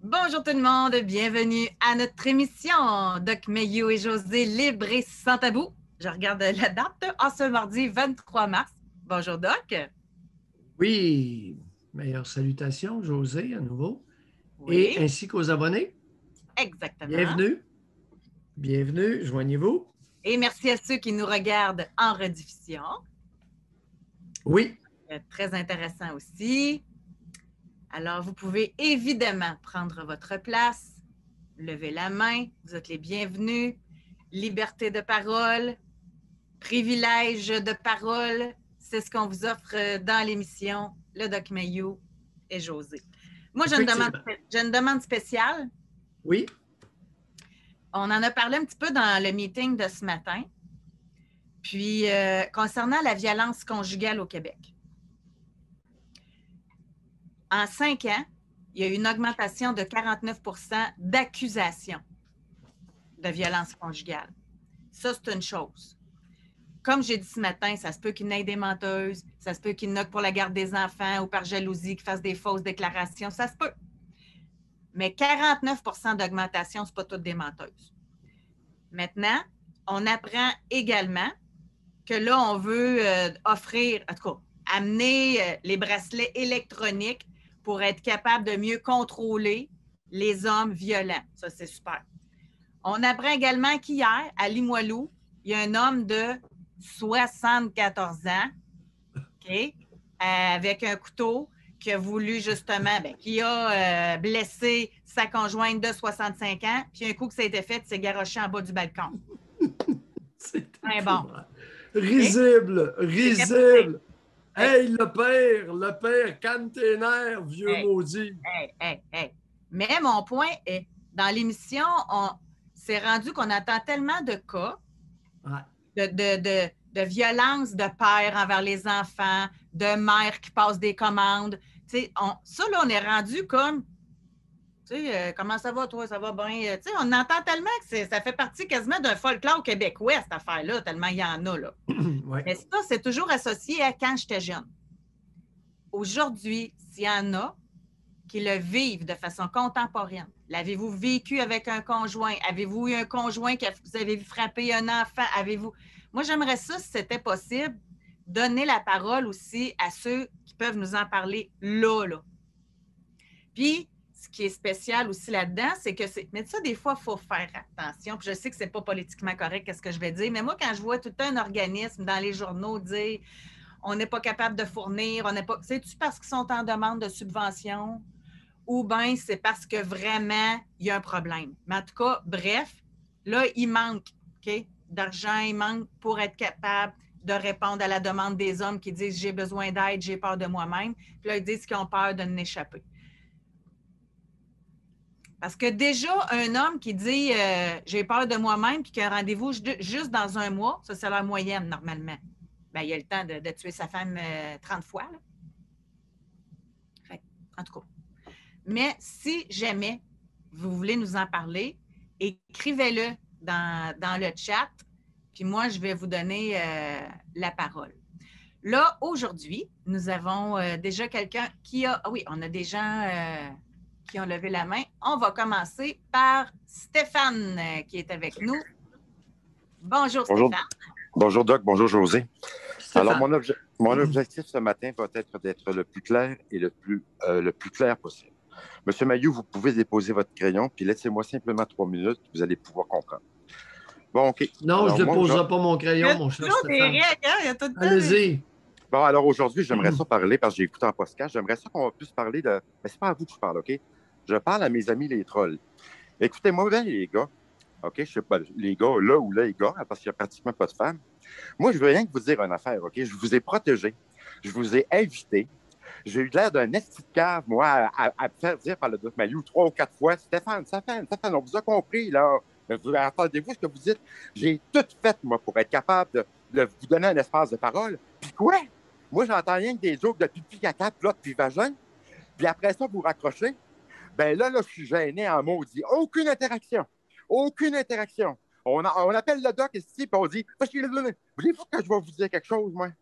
Bonjour tout le monde, bienvenue à notre émission. Doc Mayou et José, libre et sans tabou. Je regarde la date en ce mardi 23 mars. Bonjour Doc. Oui, meilleures salutations, José, à nouveau, et Oui, ainsi qu'aux abonnés. exactement. Bienvenue, bienvenue, joignez-vous. Et merci à ceux qui nous regardent en rediffusion. Oui, Très intéressant aussi. Alors, vous pouvez évidemment prendre votre place, lever la main, vous êtes les bienvenus. Liberté de parole, privilège de parole, c'est ce qu'on vous offre dans l'émission, le Doc Mayou et José. Moi, effectivement. j'ai une demande spéciale. Oui, On en a parlé un petit peu dans le meeting de ce matin. Puis, concernant la violence conjugale au Québec. En 5 ans, il y a eu une augmentation de 49 d'accusations de violence conjugale. Ça, c'est une chose. Comme j'ai dit ce matin, ça se peut qu'il y ait des menteuses, ça se peut qu'il y en ait pour la garde des enfants ou par jalousie, qu'ils fassent des fausses déclarations, ça se peut. Mais 49 d'augmentation, ce n'est pas toutes des menteuses. Maintenant, on apprend également que là, on veut offrir, en tout cas, amener les bracelets électroniques pour être capable de mieux contrôler les hommes violents. Ça, c'est super. On apprend également qu'hier, à Limoilou, il y a un homme de 74 ans, OK, avec un couteau, qui a voulu justement, qui a blessé sa conjointe de 65 ans, puis un coup que ça a été fait, il s'est garoché en bas du balcon. c'est Bon. risible, C'est capoté. risible. Hey, le père, calme tes nerfs, vieux maudit. Hey. Mais mon point est, dans l'émission, on s'est rendu qu'on entend tellement de cas de violence de père envers les enfants, de mères qui passent des commandes. Ça, là, on est rendu comme, comment ça va, toi, ça va bien? On entend tellement que ça fait partie quasiment d'un folklore québécois, cette affaire-là, tellement il y en a. Là. Ouais. Mais ça, c'est toujours associé à quand j'étais jeune. Aujourd'hui, s'il y en a qui le vivent de façon contemporaine, l'avez-vous vécu avec un conjoint? Avez-vous eu un conjoint que vous avez vu frapper un enfant? Avez-vous... Moi, j'aimerais ça, si c'était possible, donner la parole aussi à ceux qui peuvent nous en parler là. Puis, ce qui est spécial aussi là-dedans, c'est que mais ça, des fois, il faut faire attention. Puis je sais que c'est pas politiquement correct ce que je vais dire, mais moi, quand je vois tout un organisme dans les journaux dire on n'est pas capable de fournir, on n'est pas. C'est-tu parce qu'ils sont en demande de subvention ou bien c'est parce que vraiment, il y a un problème. Mais en tout cas, bref, là, il manque d'argent, il manque pour être capable de répondre à la demande des hommes qui disent j'ai besoin d'aide, j'ai peur de moi-même. Puis là, ils disent qu'ils ont peur de n'échapper. Parce que déjà, un homme qui dit j'ai peur de moi-même puis qui a un rendez-vous juste dans un mois, ça, c'est la moyenne normalement. Bien, il a le temps de tuer sa femme 30 fois. Là. Fait, en tout cas. Mais si jamais vous voulez nous en parler, écrivez-le dans le chat, puis moi, je vais vous donner la parole. Là, aujourd'hui, nous avons déjà quelqu'un qui a... Oui, on a des gens qui ont levé la main. On va commencer par Stéphane qui est avec nous. Bonjour, Stéphane. Bonjour, Doc. Bonjour, José. Stéphane. Alors, mon objectif ce matin va être d'être le plus clair et le plus clair possible. Monsieur Mayou, vous pouvez déposer votre crayon, puis laissez-moi simplement 3 minutes, vous allez pouvoir comprendre. Bon, OK. Non, alors, je ne déposerai pas mon crayon, mon cher Stéphane. Allez-y. Bon, alors aujourd'hui, j'aimerais ça parler, parce que j'ai écouté en podcast, j'aimerais ça qu'on puisse parler de... Mais c'est pas à vous que je parle, OK? Je parle à mes amis les trolls. Écoutez-moi bien, les gars. OK? Je sais pas, les gars, là ou là, les gars, parce qu'il n'y a pratiquement pas de femmes. Moi, je veux rien que vous dire une affaire, OK? Je vous ai protégé. Je vous ai invité. J'ai eu l'air d'un esti de cave, moi, à me faire dire par le Doc Mayou 3 ou 4 fois, Stéphane, on vous a compris, là. Entendez-vous ce que vous dites? J'ai tout fait, moi, pour être capable de vous donner un espace de parole. Puis quoi? Moi, j'entends rien que des jokes de pipi, caca, plot, puis vagin. Puis après ça, vous raccrochez. Ben là, je suis gêné en maudit. Aucune interaction. Aucune interaction. On appelle le doc ici, puis on dit voulez-vous que je vais vous dire quelque chose, moi?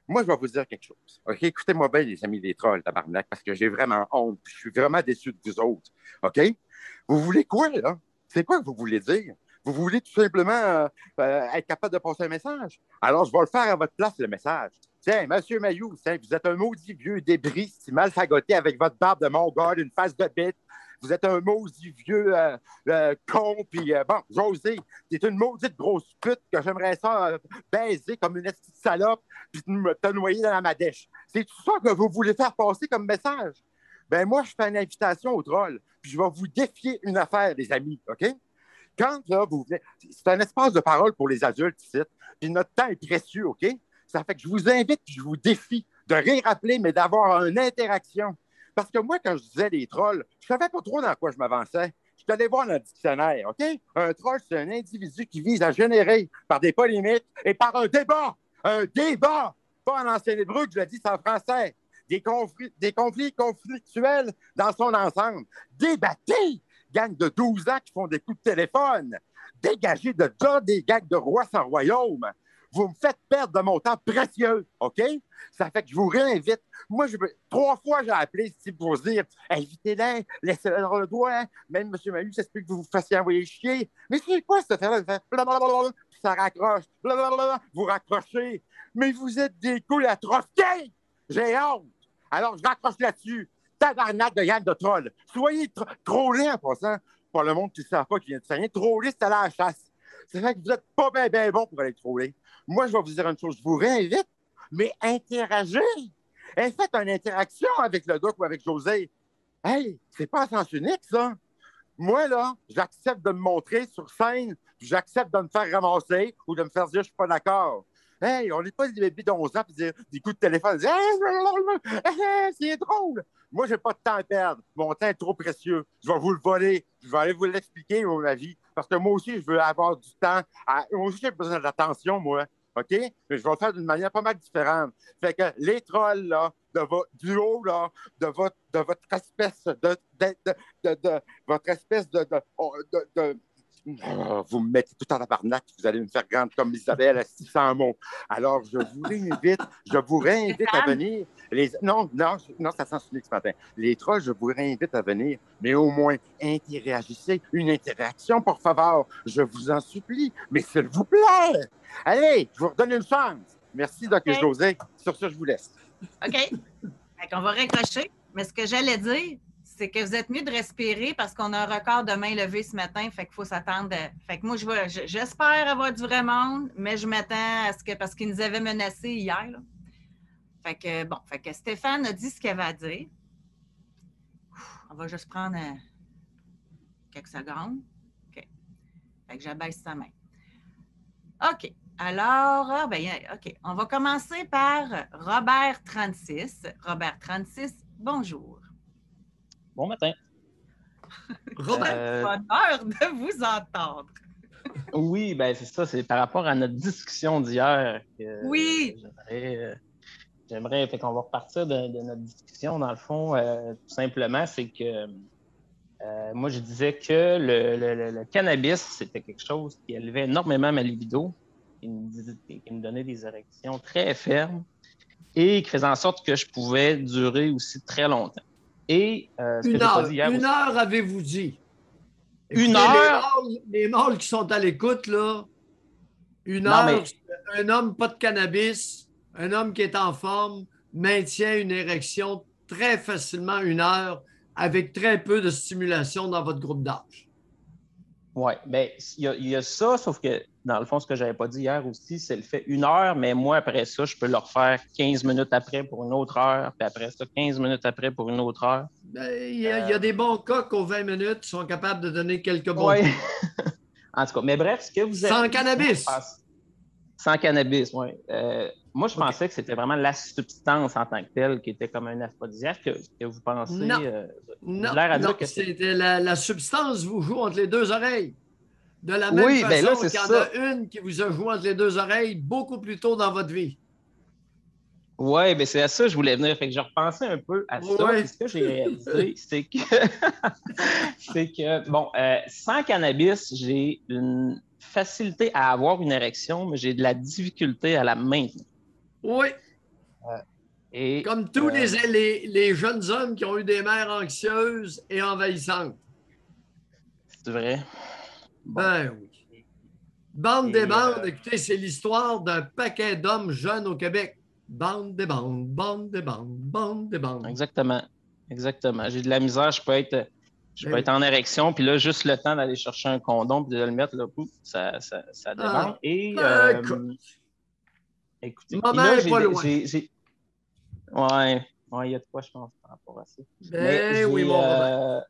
Moi, je vais vous dire quelque chose. OK? Écoutez-moi bien, les amis des trolls, tabarnak, parce que j'ai vraiment honte. Je suis vraiment déçu de vous autres. OK? Vous voulez quoi, là? C'est quoi que vous voulez dire? Vous voulez tout simplement être capable de passer un message? Alors, je vais le faire à votre place, le message. Tiens, Monsieur Mayou, vous êtes un maudit vieux débris, si mal fagoté avec votre barbe de mongol, une face de bite. Vous êtes un maudit vieux con, puis bon, José, t'es une maudite grosse pute que j'aimerais ça baiser comme une petite salope, puis te noyer dans la madèche. C'est tout ça que vous voulez faire passer comme message? Ben moi, je fais une invitation au troll, puis je vais vous défier une affaire, les amis, OK? Quand là, vous venez, c'est un espace de parole pour les adultes ici, puis notre temps est précieux, OK? Ça fait que je vous invite, puis je vous défie de rien rappeler, mais d'avoir une interaction. Parce que moi, quand je disais les trolls, je savais pas trop dans quoi je m'avançais. Je suis allé voir dans le dictionnaire, OK? Un troll, c'est un individu qui vise à générer par des polémiques et par un débat. Un débat! Pas en ancien hébreu que je le dis, c'est en français. Des conflits conflictuels dans son ensemble. Débattez! Gang de 12 ans qui font des coups de téléphone. Dégagez de là des gangs de rois sans royaume. Vous me faites perdre de mon temps précieux, OK? Ça fait que je vous réinvite. Moi, 3 fois, j'ai appelé ici pour vous dire invitez-les, laissez-les dans le doigt. Même M. Mahu, ça se peut que vous vous fassiez envoyer chier. Mais c'est quoi cette affaire-là? Ça raccroche. Vous raccrochez. Mais vous êtes des couilles à troquer! J'ai honte. Alors, je raccroche là-dessus. Tabarnak de Yann de troll. Soyez trollés en passant. Pour le monde qui ne sait pas qui vient de rien. Troller, c'est aller à la chasse. C'est vrai que vous n'êtes pas bien bon pour aller troller. Moi, je vais vous dire une chose. Je vous réinvite, mais interagez. Et faites une interaction avec le doc ou avec José. Hey, c'est pas à sens unique, ça. Moi, là, j'accepte de me montrer sur scène, puis j'accepte de me faire ramasser ou de me faire dire je suis pas d'accord. Hey, on n'est pas des bébés d'11 ans puis dire des coups de téléphone. Dire, hey, c'est drôle. Moi, j'ai pas de temps à perdre. Mon temps est trop précieux. Je vais vous le voler. Je vais aller vous l'expliquer, mon avis. Parce que moi aussi, je veux avoir du temps. Moi aussi, j'ai besoin d'attention, moi. OK? Mais je vais le faire d'une manière pas mal différente. Fait que les trolls, là, du haut, là, de votre espèce votre espèce vous me mettez tout en tabarnak, vous allez me faire grande comme Isabelle à 600 mots. Alors, je vous réinvite à venir. Non, ça sent unique ce matin. Les trolls, je vous réinvite à venir, mais au moins, interagissez. Une interaction, pour favor. Je vous en supplie, mais s'il vous plaît. Allez, je vous redonne une chance. Merci, Doc et José. Sur ce, je vous laisse. OK. On va raccrocher. Mais ce que j'allais dire, c'est que vous êtes mieux de respirer parce qu'on a un record de main levée ce matin, fait qu'il faut s'attendre. Fait que moi, j'espère avoir du vrai monde, mais je m'attends à ce que, parce qu'ils nous avaient menacés hier. Là. Fait que, bon, fait que Stéphane a dit ce qu'il avait à dire. On va juste prendre quelques secondes. OK. Fait que j'abaisse sa main. OK. Alors, OK. On va commencer par Robert36. Robert36, bonjour. Bon matin. Robert, bonheur de vous entendre. Oui, bien c'est ça, c'est par rapport à notre discussion d'hier que oui. J'aimerais, fait qu'on va repartir de notre discussion. Dans le fond, tout simplement, c'est que moi, je disais que le cannabis, c'était quelque chose qui élevait énormément ma libido, qui me donnait des érections très fermes et qui faisait en sorte que je pouvais durer aussi très longtemps. Et une heure, avez-vous dit? Écoutez, une heure? Les mâles qui sont à l'écoute, là, une heure, un homme pas de cannabis, un homme qui est en forme, maintient une érection très facilement une heure avec très peu de stimulation dans votre groupe d'âge. Oui, bien, il y a ça, sauf que dans le fond, ce que je n'avais pas dit hier aussi, c'est le fait 1 heure, mais moi, après ça, je peux le refaire 15 minutes après pour une autre heure, puis après ça, 15 minutes après pour une autre heure. Il y a des bons cas qu'aux 20 minutes sont capables de donner quelques bons. Oui. En tout cas, mais bref, ce que vous avez... Sans cannabis. Sans cannabis, oui. Moi, je pensais que c'était vraiment la substance en tant que telle qui était comme un aphrodisiaque que vous pensez. Non, c'était la substance vous joue entre les deux oreilles. De la même façon ben là, qu'il y en a une qui vous a joué entre les deux oreilles beaucoup plus tôt dans votre vie. Oui, bien c'est à ça que je voulais venir. Fait que je repensais un peu à ça. Ouais. Et ce que j'ai réalisé, c'est que, sans cannabis, j'ai une facilité à avoir une érection, mais j'ai de la difficulté à la maintenir. Oui. Et, Comme tous les jeunes hommes qui ont eu des mères anxieuses et envahissantes. C'est vrai? Bon. Ben oui. Bande des bandes, euh, écoutez, c'est l'histoire d'un paquet d'hommes jeunes au Québec. Bande des bandes, bande des bandes, bande des bandes. Exactement. Exactement. J'ai de la misère, je peux être en érection, puis là, juste le temps d'aller chercher un condom puis de le mettre, là, pouf, ça débande. Et écoutez, puis Maman là, est pas loin. Ouais, il y a de quoi, je pense, par rapport à ça. Ben oui, mon Robert.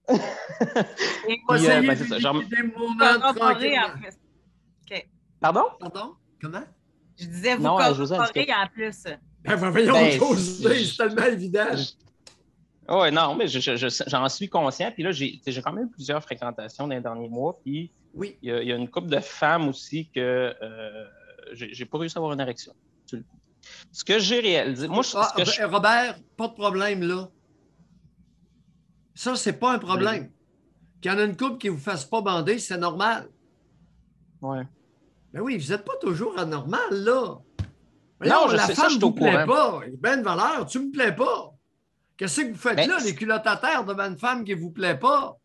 Et On va essayer c'est ça, des moments corroborer en tranquillement. plus. OK. Pardon? Pardon? Comment? Je disais, vous Non, Josiane, corroborer en plus. Ben, voyons, Ben, José, c'est tellement évident. Oui, non, mais j'en suis conscient. Puis là, j'ai quand même eu plusieurs fréquentations dans les derniers mois. Puis Oui. il y a une couple de femmes aussi que j'ai pas réussi à avoir une érection. Ce que j'ai réalisé, moi, Robert, pas de problème là. Ça, c'est pas un problème. Qu'il y en a une couple qui vous fasse pas bander, c'est normal. Ouais. Mais oui, vous n'êtes pas toujours anormal, là. Voyons, Non, je la sais, femme ça, je ne suis au vous plaît courant. pas. Ben de valeur, tu me plais pas. Qu'est-ce que vous faites Ben, là, les culottes à terre devant une femme qui ne vous plaît pas?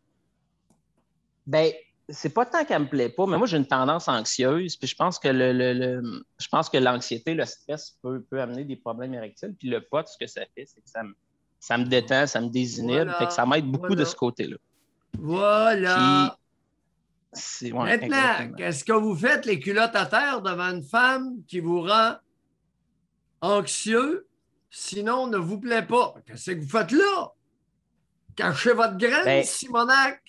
Ben, c'est pas tant qu'elle me plaît pas, mais moi, j'ai une tendance anxieuse. Puis je pense que je pense que l'anxiété, le stress peut amener des problèmes érectiles. Puis le pot, ce que ça fait, c'est que ça me détend, ça me désinhibe. Voilà, Fait que ça m'aide beaucoup de ce côté-là. Voilà. Puis, maintenant, exactement. qu'est-ce que vous faites, les culottes à terre, devant une femme qui vous rend anxieux, sinon ne vous plaît pas? Qu'est-ce que vous faites là? Cachez votre graine, Ben, Simonac?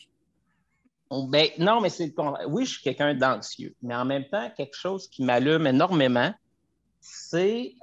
Non, mais oui, je suis quelqu'un d'anxieux, mais en même temps, quelque chose qui m'allume énormément, c'est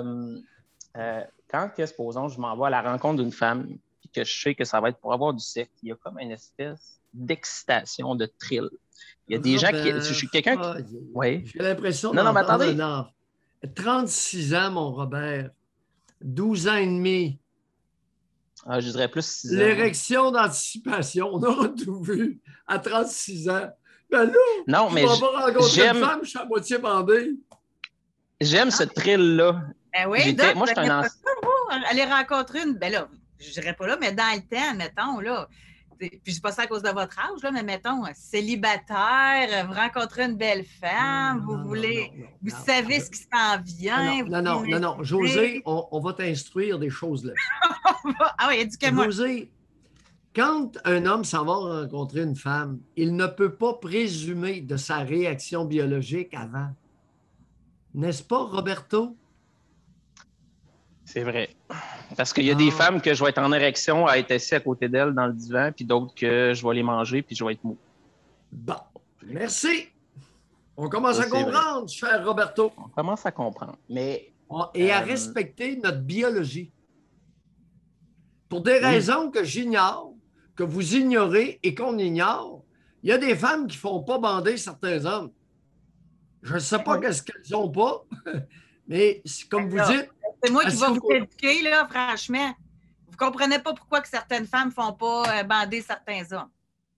quand, supposons, je m'en vais à la rencontre d'une femme et que je sais que ça va être pour avoir du sexe, il y a comme une espèce d'excitation, de thrill. Il y a des gens qui. Je suis quelqu'un qui. Oui. J'ai l'impression Non, mais d'entendre attendez. un enfant. 36 ans, mon Robert. 12 ans et demi. Je dirais plus 6 ans. L'érection d'anticipation, on aura tout vu à 36 ans. Ben là, non, mais je vais pas rencontrer une femme, je suis à moitié bandé. J'aime ce thrill-là. Ben oui, moi, je suis un ancien. Aller rencontrer une. Ben là, je dirais pas là, mais dans le temps, mettons, là. Puis je dis pas ça à cause de votre âge, là, mais mettons, célibataire, vous rencontrez une belle femme, vous savez ce qui s'en vient. Non. José, on va t'instruire des choses là. Ah oui, éduquez-moi. José, quand un homme s'en va rencontrer une femme, il ne peut pas présumer de sa réaction biologique avant. N'est-ce pas, Roberto? C'est vrai. Parce qu'il y a des femmes que je vais être en érection à être assis à côté d'elles dans le divan, puis d'autres que je vais les manger, puis je vais être mou. Bon, merci. On commence à comprendre, cher Roberto. On commence à comprendre. Et à respecter notre biologie. Pour des raisons que j'ignore, que vous ignorez et qu'on ignore, il y a des femmes qui ne font pas bander certains hommes. Je ne sais pas qu'est-ce qu'elles n'ont pas, mais comme vous dites... C'est moi qui vais vous éduquer, là, franchement. Vous ne comprenez pas pourquoi que certaines femmes ne font pas bander certains hommes.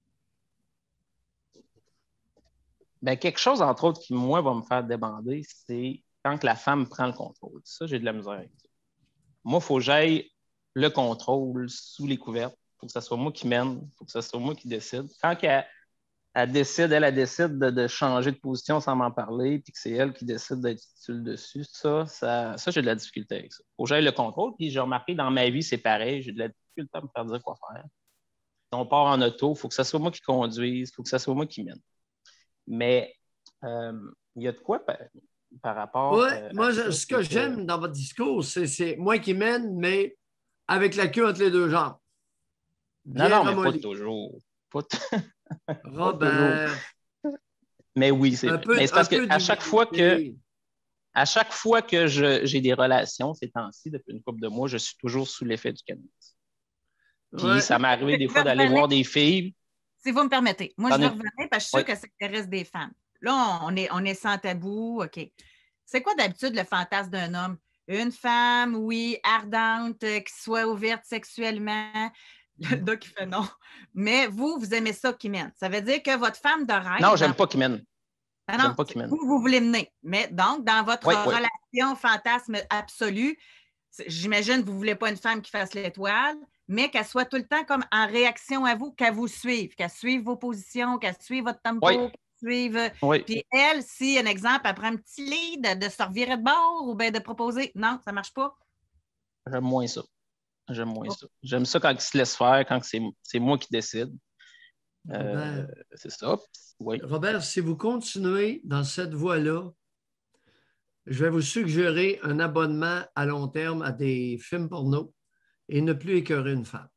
Ben, quelque chose, entre autres, qui, moi, va me faire débander, c'est quand la femme prend le contrôle. Ça, j'ai de la misère avec ça. Moi, il faut que j'aille le contrôle sous les couvertes. Il faut que ce soit moi qui mène. Il faut que ce soit moi qui décide. Quand elle décide de changer de position sans m'en parler, puis que c'est elle qui décide d'être sur le dessus, ça j'ai de la difficulté avec ça. Il faut que j'aille le contrôle. Puis j'ai remarqué dans ma vie, c'est pareil. J'ai de la difficulté à me faire dire quoi faire. Si on part en auto, il faut que ce soit moi qui conduise. Il faut que ce soit moi qui mène. Mais il y a de quoi par rapport moi, ce que j'aime dans votre discours, c'est moi qui mène, mais avec la queue entre les deux jambes. Non, mais pas toujours. Robert. Mais oui, c'est vrai. Mais c'est parce qu'à chaque fois que j'ai des relations ces temps-ci, depuis une couple de mois, je suis toujours sous l'effet du cannabis. Puis ça m'est arrivé des fois d'aller voir des filles. Si vous me permettez, moi, je vais revenir parce que je suis sûre que ça intéresse des femmes. Là, on est sans tabou, OK. C'est quoi d'habitude le fantasme d'un homme? Une femme, oui, ardente, qui soit ouverte sexuellement. Le doc qui fait non. Mais vous aimez ça qui mène. Ça veut dire que votre femme de rêve... Non, j'aime pas qui mène. Non, vous voulez mener. Mais donc, dans votre relation passion, fantasme absolu. J'imagine que vous ne voulez pas une femme qui fasse l'étoile, mais qu'elle soit tout le temps comme en réaction à vous, qu'elle vous suive, qu'elle suive vos positions, qu'elle suive votre tempo, Oui. qu'elle suive. Oui. Puis elle, si, un exemple, elle prend un petit lead de se revirer de bord ou bien de proposer, non, ça ne marche pas. J'aime moins ça. J'aime ça quand il se laisse faire, quand c'est moi qui décide. C'est ça. Oui. Robert, si vous continuez dans cette voie-là, je vais vous suggérer un abonnement à long terme à des films porno et ne plus écœurer une femme.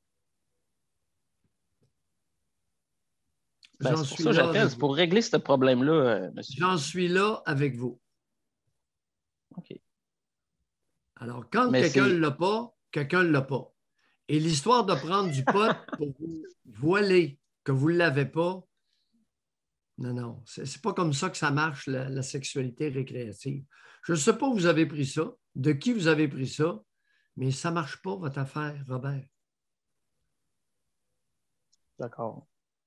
C'est pour ça que j'appelle. C'est pour régler ce problème-là, monsieur. J'en suis là avec vous. OK. Alors, quand quelqu'un ne l'a pas, quelqu'un ne l'a pas. Et l'histoire de prendre du pot pour vous voiler que vous ne l'avez pas, non. C'est pas comme ça que ça marche, la sexualité récréative. Je ne sais pas où vous avez pris ça, de qui vous avez pris ça, mais ça ne marche pas, votre affaire, Robert. D'accord.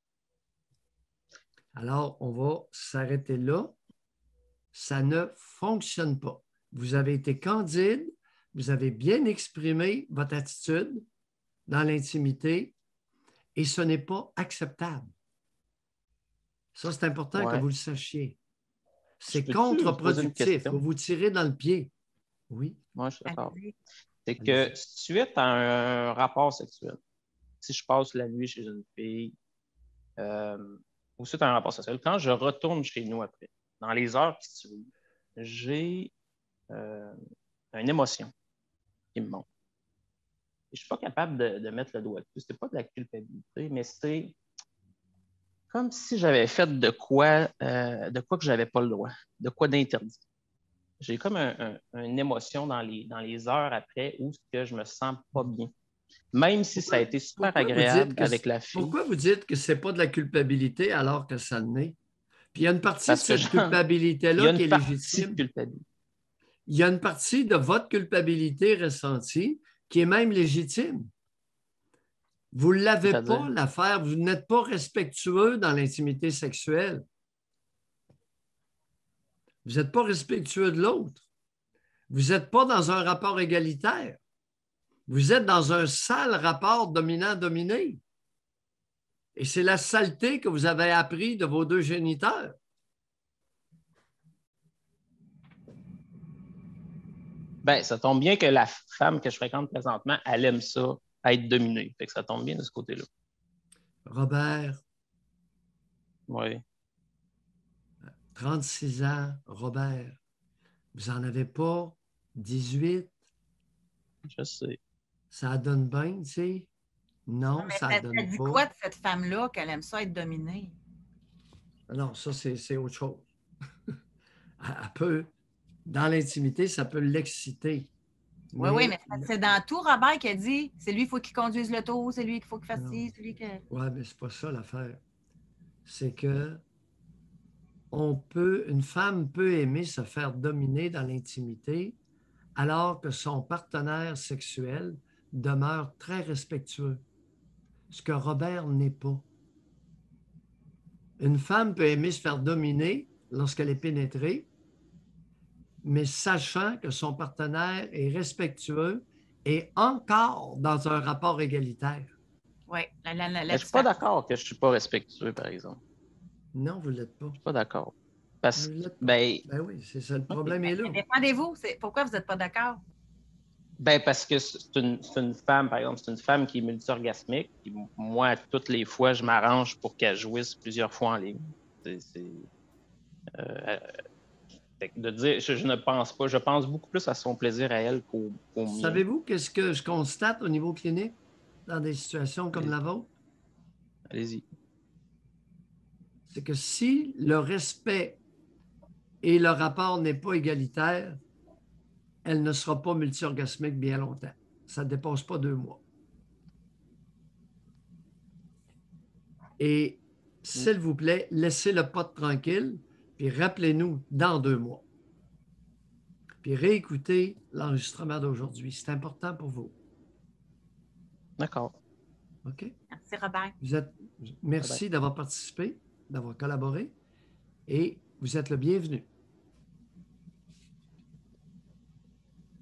Alors, on va s'arrêter là. Ça ne fonctionne pas. Vous avez été candide, vous avez bien exprimé votre attitude dans l'intimité et ce n'est pas acceptable. Ça, c'est important que vous le sachiez. C'est contre-productif. Vous vous tirez dans le pied. Oui. Moi, je suis d'accord. C'est que suite à un rapport sexuel, si je passe la nuit chez une fille, ou suite à un rapport sexuel, quand je retourne chez nous après, dans les heures qui suivent, j'ai une émotion qui me monte. Et je ne suis pas capable de mettre le doigt dessus. Ce n'est pas de la culpabilité, mais c'est comme si j'avais fait de quoi que je n'avais pas le droit, de quoi d'interdit. J'ai comme une émotion dans les heures après où je ne me sens pas bien. Même si ça a été super agréable avec la fille. Pourquoi vous dites que ce n'est pas de la culpabilité alors que ça l'est? Puis il y a une partie de cette culpabilité-là qui est légitime. Il y a une partie de votre culpabilité ressentie qui est même légitime. Vous ne l'avez pas, l'affaire. Vous n'êtes pas respectueux dans l'intimité sexuelle. Vous n'êtes pas respectueux de l'autre. Vous n'êtes pas dans un rapport égalitaire. Vous êtes dans un sale rapport dominant-dominé. Et c'est la saleté que vous avez appris de vos deux géniteurs. Bien, ça tombe bien que la femme que je fréquente présentement, elle aime ça, être dominée. Fait que ça tombe bien de ce côté-là. Robert. Oui. 36 ans, Robert. Vous n'en avez pas 18? Je sais. Ça donne bien, tu sais? Non, ça donne pas. Ça dit quoi de cette femme-là qu'elle aime ça être dominée? Non, ça, c'est autre chose. Elle peut, dans l'intimité, ça peut l'exciter. Oui, mais c'est dans tout, Robert, qui a dit c'est lui, il faut qu'il conduise le tour, c'est lui qu'il faut qu'il fasse ci, c'est lui qui. Oui, mais c'est pas ça l'affaire. C'est que une femme peut aimer se faire dominer dans l'intimité alors que son partenaire sexuel demeure très respectueux. Ce que Robert n'est pas. Une femme peut aimer se faire dominer lorsqu'elle est pénétrée, mais sachant que son partenaire est respectueux et encore dans un rapport égalitaire. Oui. Je ne suis pas d'accord que je ne suis pas respectueux, par exemple. Non, vous ne l'êtes pas. Je ne suis pas d'accord. Parce que, ben oui, c'est ça, le problème est là. Défendez-vous. Pourquoi vous n'êtes pas d'accord? Ben parce que c'est une femme, par exemple, c'est une femme qui est multi-orgasmique. Puis moi, toutes les fois, je m'arrange pour qu'elle jouisse plusieurs fois en ligne. De dire, je ne pense pas. Je pense beaucoup plus à son plaisir à elle qu'au mien. Savez-vous qu'est-ce que je constate au niveau clinique dans des situations comme la vôtre? Allez-y. C'est que si le respect et le rapport n'est pas égalitaire, elle ne sera pas multi-orgasmique bien longtemps. Ça ne dépasse pas 2 mois. Et s'il vous plaît, laissez le pot tranquille, puis rappelez-nous dans 2 mois. Puis réécoutez l'enregistrement d'aujourd'hui. C'est important pour vous. D'accord. OK? Merci, Robert. Merci d'avoir participé, d'avoir collaboré, et vous êtes le bienvenu.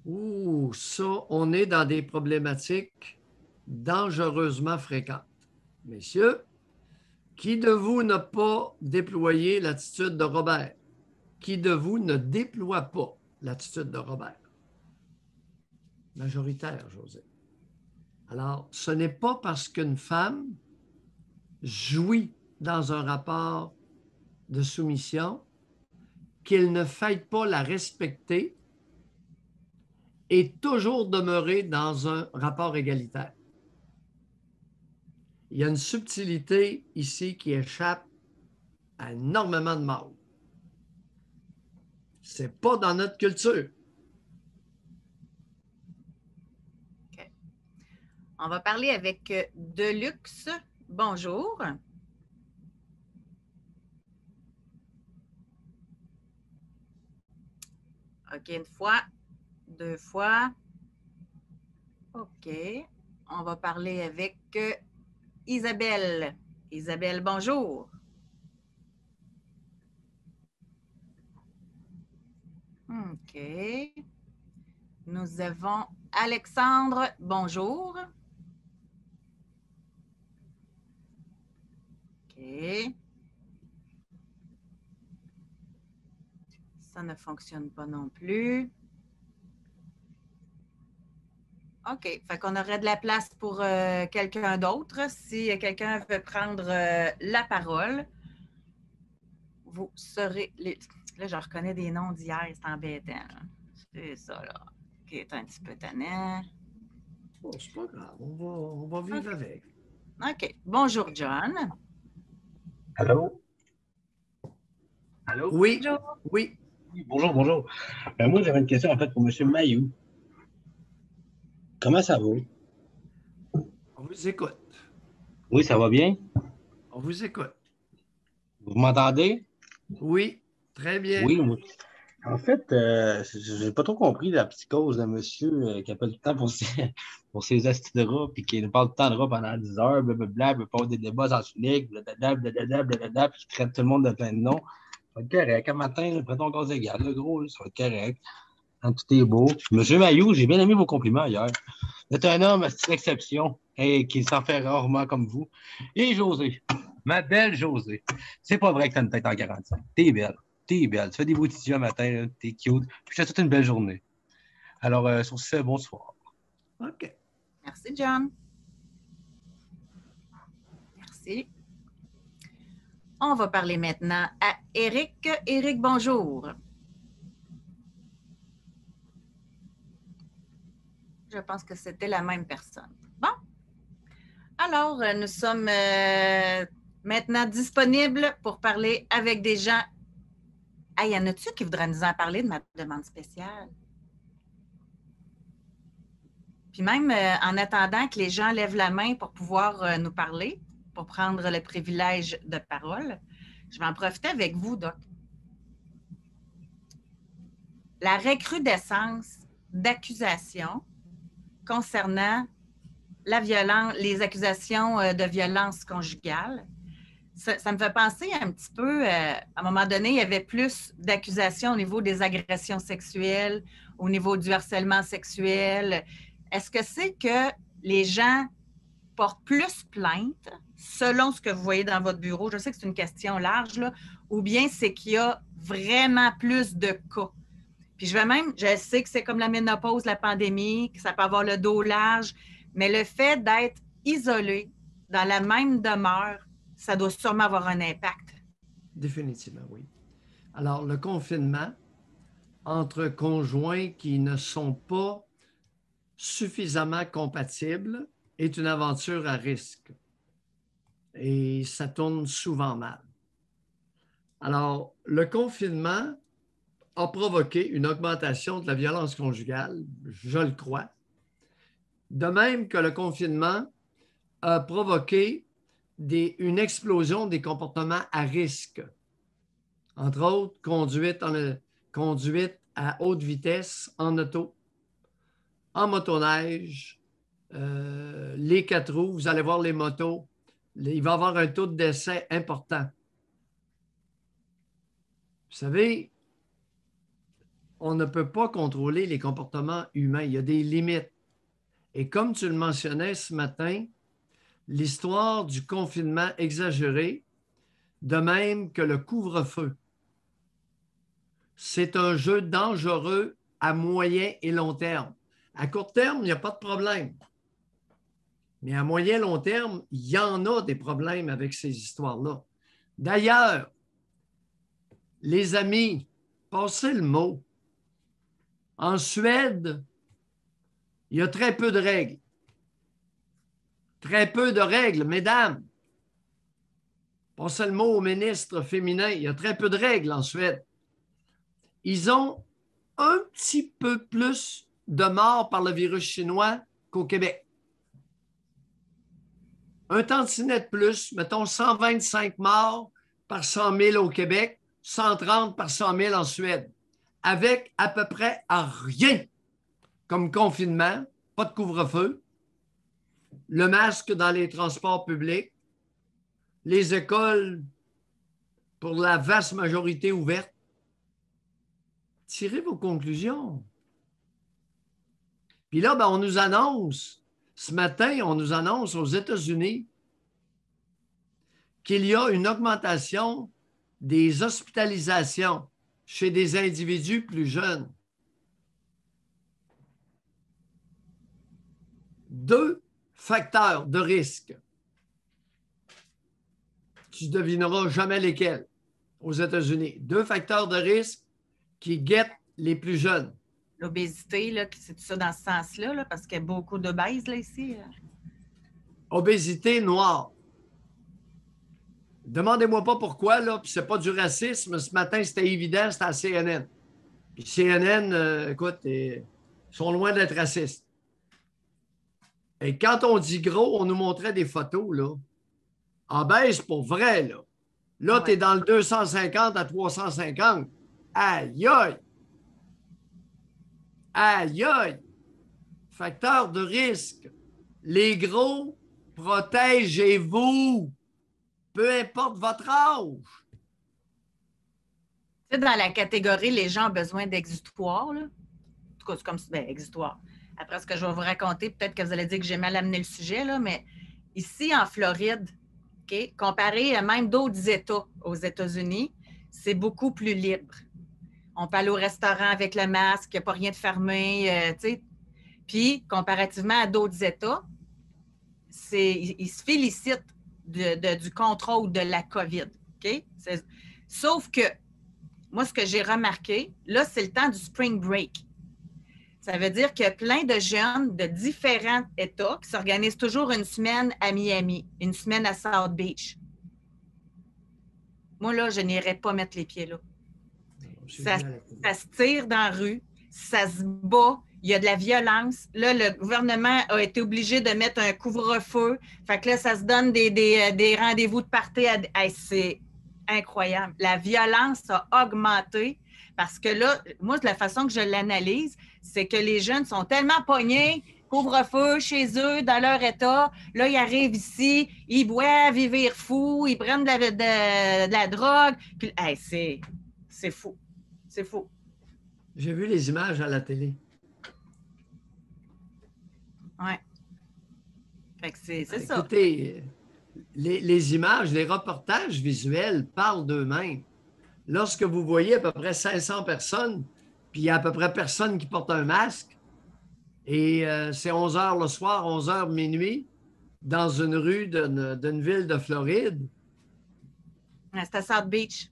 Ouh, ça, on est dans des problématiques dangereusement fréquentes. Messieurs, qui de vous n'a pas déployé l'attitude de Robert? Qui de vous ne déploie pas l'attitude de Robert? Majoritaire, José. Alors, ce n'est pas parce qu'une femme jouit dans un rapport de soumission qu'il ne faille pas la respecter et toujours demeurer dans un rapport égalitaire. Il y a une subtilité ici qui échappe à énormément de mâles. C'est pas dans notre culture. OK. On va parler avec Deluxe. Bonjour. OK, une fois, deux fois. OK. On va parler avec Isabelle. Isabelle, bonjour. OK. Nous avons Alexandre, bonjour. OK. Ça ne fonctionne pas non plus. OK. Fait qu'on aurait de la place pour quelqu'un d'autre. Si quelqu'un veut prendre la parole, vous serez... Là, je reconnais des noms d'hier, c'est embêtant. C'est ça, là. Qui est un petit peu tannant. Oh, c'est pas grave, on va vivre avec. OK. Bonjour, John. Allô? Allô? Oui, Bonjour. oui. Oui, bonjour, bonjour. Moi, j'avais une question en fait pour M. Mayou. Comment ça va? On vous écoute. Oui, ça va bien? On vous écoute. Vous m'entendez? Oui, très bien. Oui, moi. En fait, j'ai pas trop compris la psychose de monsieur qui appelle tout le temps pour ses astuces de rats, puis qui nous parle tout le temps de rats pendant 10 heures, blablabla, puis faire des débats sans unique, blablabla, blablabla, blablabla, puis qui traite tout le monde de plein de noms. Ça va être correct. Un matin, là, prends ton gaz égal, le gros, là, ça va être correct. Quand tout est beau. Monsieur Mayou, j'ai bien aimé vos compliments hier. Vous êtes un homme à cette exception et qui s'en fait rarement comme vous. Et José, ma belle José, c'est pas vrai que t'as une tête en garantie. T'es belle. T'es belle. Tu fais des beaux tissus un matin, t'es cute. Puis je te souhaite une belle journée. Alors, sur ce, bonsoir. OK. Merci, John. Merci. On va parler maintenant à Éric. Éric, bonjour. Je pense que c'était la même personne. Bon. Alors, nous sommes maintenant disponibles pour parler avec des gens. Ah, y en a-tu qui voudraient nous en parler de ma demande spéciale? Puis même en attendant que les gens lèvent la main pour pouvoir nous parler, pour prendre le privilège de parole, je vais en profiter avec vous, Doc. La recrudescence d'accusations concernant la violence, les accusations de violence conjugale, ça me fait penser un petit peu, à un moment donné, il y avait plus d'accusations au niveau des agressions sexuelles, au niveau du harcèlement sexuel. Est-ce que c'est que les gens portent plus plainte, selon ce que vous voyez dans votre bureau? Je sais que c'est une question large, là, ou bien c'est qu'il y a vraiment plus de cas? Puis je sais que c'est comme la ménopause, la pandémie, que ça peut avoir le dos large, mais le fait d'être isolé dans la même demeure, ça doit sûrement avoir un impact. Définitivement, oui. Alors, le confinement entre conjoints qui ne sont pas suffisamment compatibles est une aventure à risque. Et ça tourne souvent mal. Alors, le confinement a provoqué une augmentation de la violence conjugale, je le crois. De même que le confinement a provoqué une explosion des comportements à risque. Entre autres, conduite à haute vitesse en auto, en motoneige, les 4 roues, vous allez voir les motos, il va y avoir un taux de décès important. Vous savez, on ne peut pas contrôler les comportements humains. Il y a des limites. Et comme tu le mentionnais ce matin, l'histoire du confinement exagéré, de même que le couvre-feu, c'est un jeu dangereux à moyen et long terme. À court terme, il n'y a pas de problème. Mais à moyen et long terme, il y en a des problèmes avec ces histoires-là. D'ailleurs, les amis, passez le mot. En Suède, il y a très peu de règles. Très peu de règles, mesdames. Passez le mot au ministre féminin. Il y a très peu de règles en Suède. Ils ont un petit peu plus de morts par le virus chinois qu'au Québec. Un tantinet de plus, mettons 125 morts par 100 000 au Québec, 130 par 100 000 en Suède, avec à peu près rien comme confinement, pas de couvre-feu, le masque dans les transports publics, les écoles pour la vaste majorité ouvertes. Tirez vos conclusions. Puis là, ben, on nous annonce, ce matin, on nous annonce aux États-Unis qu'il y a une augmentation des hospitalisations chez des individus plus jeunes. 2 facteurs de risque. Tu ne devineras jamais lesquels aux États-Unis. 2 facteurs de risque qui guettent les plus jeunes. L'obésité, là, c'est tout ça dans ce sens-là, là, parce qu'il y a beaucoup d'obèses là, ici. Obésité noire. Demandez-moi pas pourquoi, là, puis c'est pas du racisme. Ce matin, c'était évident, c'était à CNN. Puis CNN, écoute, ils sont loin d'être racistes. Et quand on dit gros, on nous montrait des photos, là. En baisse pour vrai, là. Là, ouais. Tu es dans le 250 à 350. Aïe, aïe! Aïe, aïe! Facteur de risque. Les gros, protégez-vous. Peu importe votre âge. Tu sais, dans la catégorie, les gens ont besoin d'exutoire, là. En tout cas, c'est comme ben, exutoire. Après ce que je vais vous raconter, peut-être que vous allez dire que j'ai mal amené le sujet, là, mais ici, en Floride, okay, comparé à même d'autres États aux États-Unis, c'est beaucoup plus libre. On peut aller au restaurant avec le masque, il n'y a pas rien de fermé, tu sais. Puis, comparativement à d'autres États, ils se félicitent du contrôle de la COVID. Okay? Sauf que, moi, ce que j'ai remarqué, là, c'est le temps du spring break. Ça veut dire qu'il y a plein de jeunes de différents États qui s'organisent toujours une semaine à Miami, une semaine à South Beach. Moi, là, je n'irais pas mettre les pieds là. Ça se tire dans la rue, ça se bat, il y a de la violence. Là, le gouvernement a été obligé de mettre un couvre-feu. Fait que là, ça se donne des rendez-vous de party. C'est incroyable. La violence a augmenté parce que là, moi, de la façon que je l'analyse, c'est que les jeunes sont tellement pognés, couvre-feu chez eux, dans leur état. Là, ils arrivent ici, ils boivent, ils virent fous, ils prennent de la drogue. Puis, c'est fou. C'est fou. J'ai vu les images à la télé. Oui. Fait que c'est ça. Écoutez, les images, les reportages visuels parlent d'eux-mêmes. Lorsque vous voyez à peu près 500 personnes, puis il y a à peu près personne qui porte un masque, et c'est 11 heures le soir, 11 heures minuit, dans une rue d'une ville de Floride. C'est à South Beach.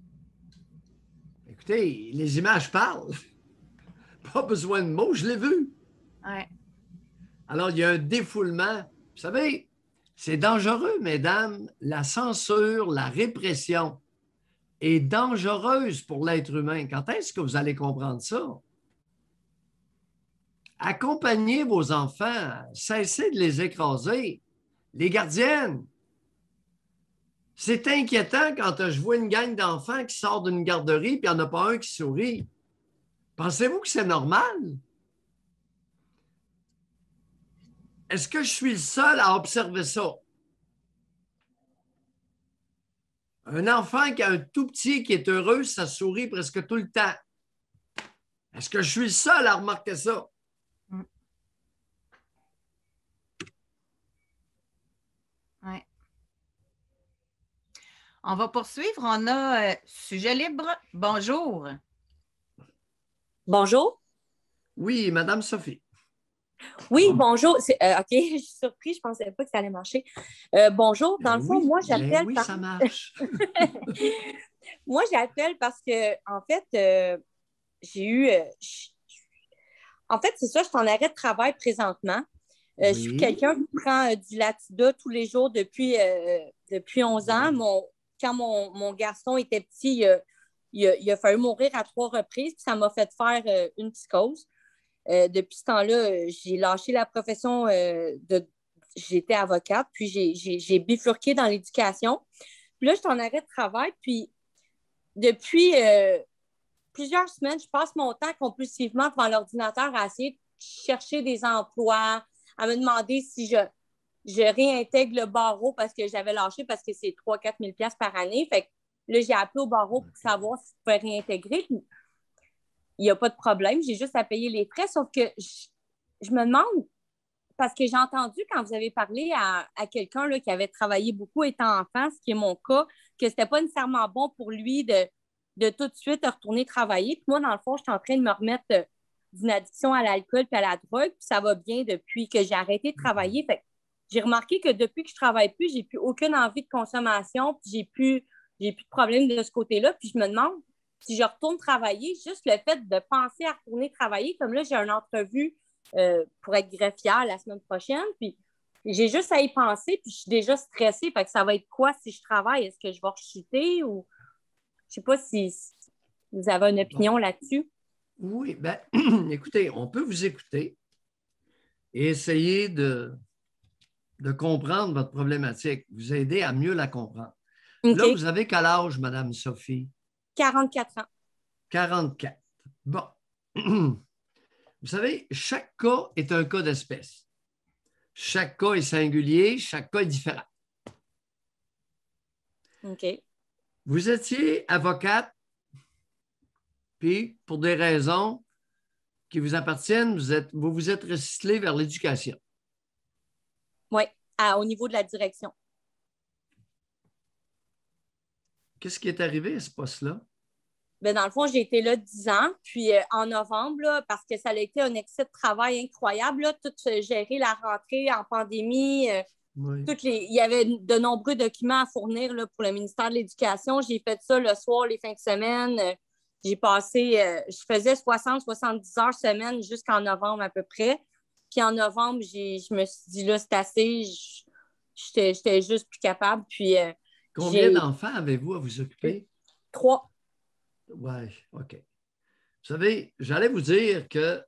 Écoutez, les images parlent. Pas besoin de mots, je l'ai vu. Ouais. Alors, il y a un défoulement. Vous savez, c'est dangereux, mesdames. La censure, la répression est dangereuse pour l'être humain. Quand est-ce que vous allez comprendre ça? Accompagnez vos enfants. Cessez de les écraser. Les gardiennes. C'est inquiétant quand je vois une gang d'enfants qui sort d'une garderie et il n'y en a pas un qui sourit. Pensez-vous que c'est normal? Est-ce que je suis le seul à observer ça? Un enfant qui a un tout petit qui est heureux, ça sourit presque tout le temps. Est-ce que je suis le seul à remarquer ça? Ouais. On va poursuivre. On a sujet libre. Bonjour. Bonjour. Oui, Madame Sophie. Oui, bonjour. OK, je suis surprise, je ne pensais pas que ça allait marcher. Bonjour. Dans le fond, Oui, moi, j'appelle oui, ça marche. Moi, j'appelle parce que, en fait, j'ai eu. En fait, c'est ça, je suis en arrêt de travail présentement. Je suis Oui. quelqu'un qui prend du Latida tous les jours depuis 11 ans. Quand mon garçon était petit, il a fallu mourir à 3 reprises, puis ça m'a fait faire une psychose. Depuis ce temps-là, j'ai lâché la profession j'étais avocate, puis j'ai bifurqué dans l'éducation. Puis là, je suis en arrêt de travail, puis depuis plusieurs semaines, je passe mon temps compulsivement devant l'ordinateur à essayer de chercher des emplois, à me demander si je réintègre le barreau parce que j'avais lâché parce que c'est 3 000 à 4 000 par année. Fait que là, j'ai appelé au barreau pour savoir si je pouvais réintégrer. Il n'y a pas de problème, j'ai juste à payer les frais, sauf que je me demande, parce que j'ai entendu quand vous avez parlé à quelqu'un là, qui avait travaillé beaucoup étant enfant, ce qui est mon cas, que c'était pas nécessairement bon pour lui de tout de suite retourner travailler. Puis moi, dans le fond, je suis en train de me remettre d'une addiction à l'alcool et à la drogue, puis ça va bien depuis que j'ai arrêté de travailler. Fait que j'ai remarqué que depuis que je travaille plus, j'ai plus aucune envie de consommation, puis j'ai plus de problème de ce côté-là. Puis je me demande si je retourne travailler, juste le fait de penser à retourner travailler, comme là, j'ai une entrevue pour être greffière la semaine prochaine, puis j'ai juste à y penser, puis je suis déjà stressée. Fait que ça va être quoi si je travaille? Est-ce que je vais rechuter ou je sais pas si vous avez une opinion là-dessus? Oui, bien, écoutez, on peut vous écouter et essayer de comprendre votre problématique, vous aider à mieux la comprendre. OK. Là, vous avez quel âge, Madame Sophie? 44 ans. 44. Bon. Vous savez, chaque cas est un cas d'espèce. Chaque cas est singulier, chaque cas est différent. OK. Vous étiez avocate, puis pour des raisons qui vous appartiennent, vous vous êtes recyclé vers l'éducation. Oui, au niveau de la direction. Qu'est-ce qui est arrivé à ce poste-là? Bien, dans le fond, j'ai été là 10 ans. Puis en novembre, là, parce que ça a été un excès de travail incroyable, là, tout gérer la rentrée en pandémie. Oui. Il y avait de nombreux documents à fournir là, pour le ministère de l'Éducation. J'ai fait ça le soir, les fins de semaine. J'ai passé, je faisais 60-70 heures semaine jusqu'en novembre à peu près. Puis en novembre, je me suis dit, là, c'est assez. J'étais juste plus capable. Puis, combien d'enfants avez-vous à vous occuper? 3. Oui, OK. Vous savez, j'allais vous dire qu'à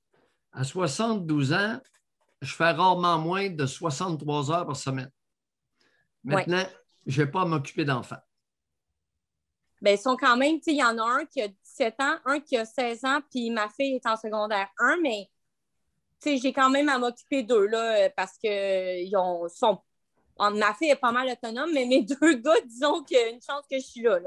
72 ans, je fais rarement moins de 63 heures par semaine. Maintenant, je n'ai pas à m'occuper d'enfants. Bien, ils sont quand même, tu sais, il y en a un qui a 17 ans, un qui a 16 ans, puis ma fille est en secondaire 1, mais tu sais, j'ai quand même à m'occuper d'eux, là, parce que ma fille est pas mal autonome, mais mes 2 gars, disons qu'il y a une chance que je suis là.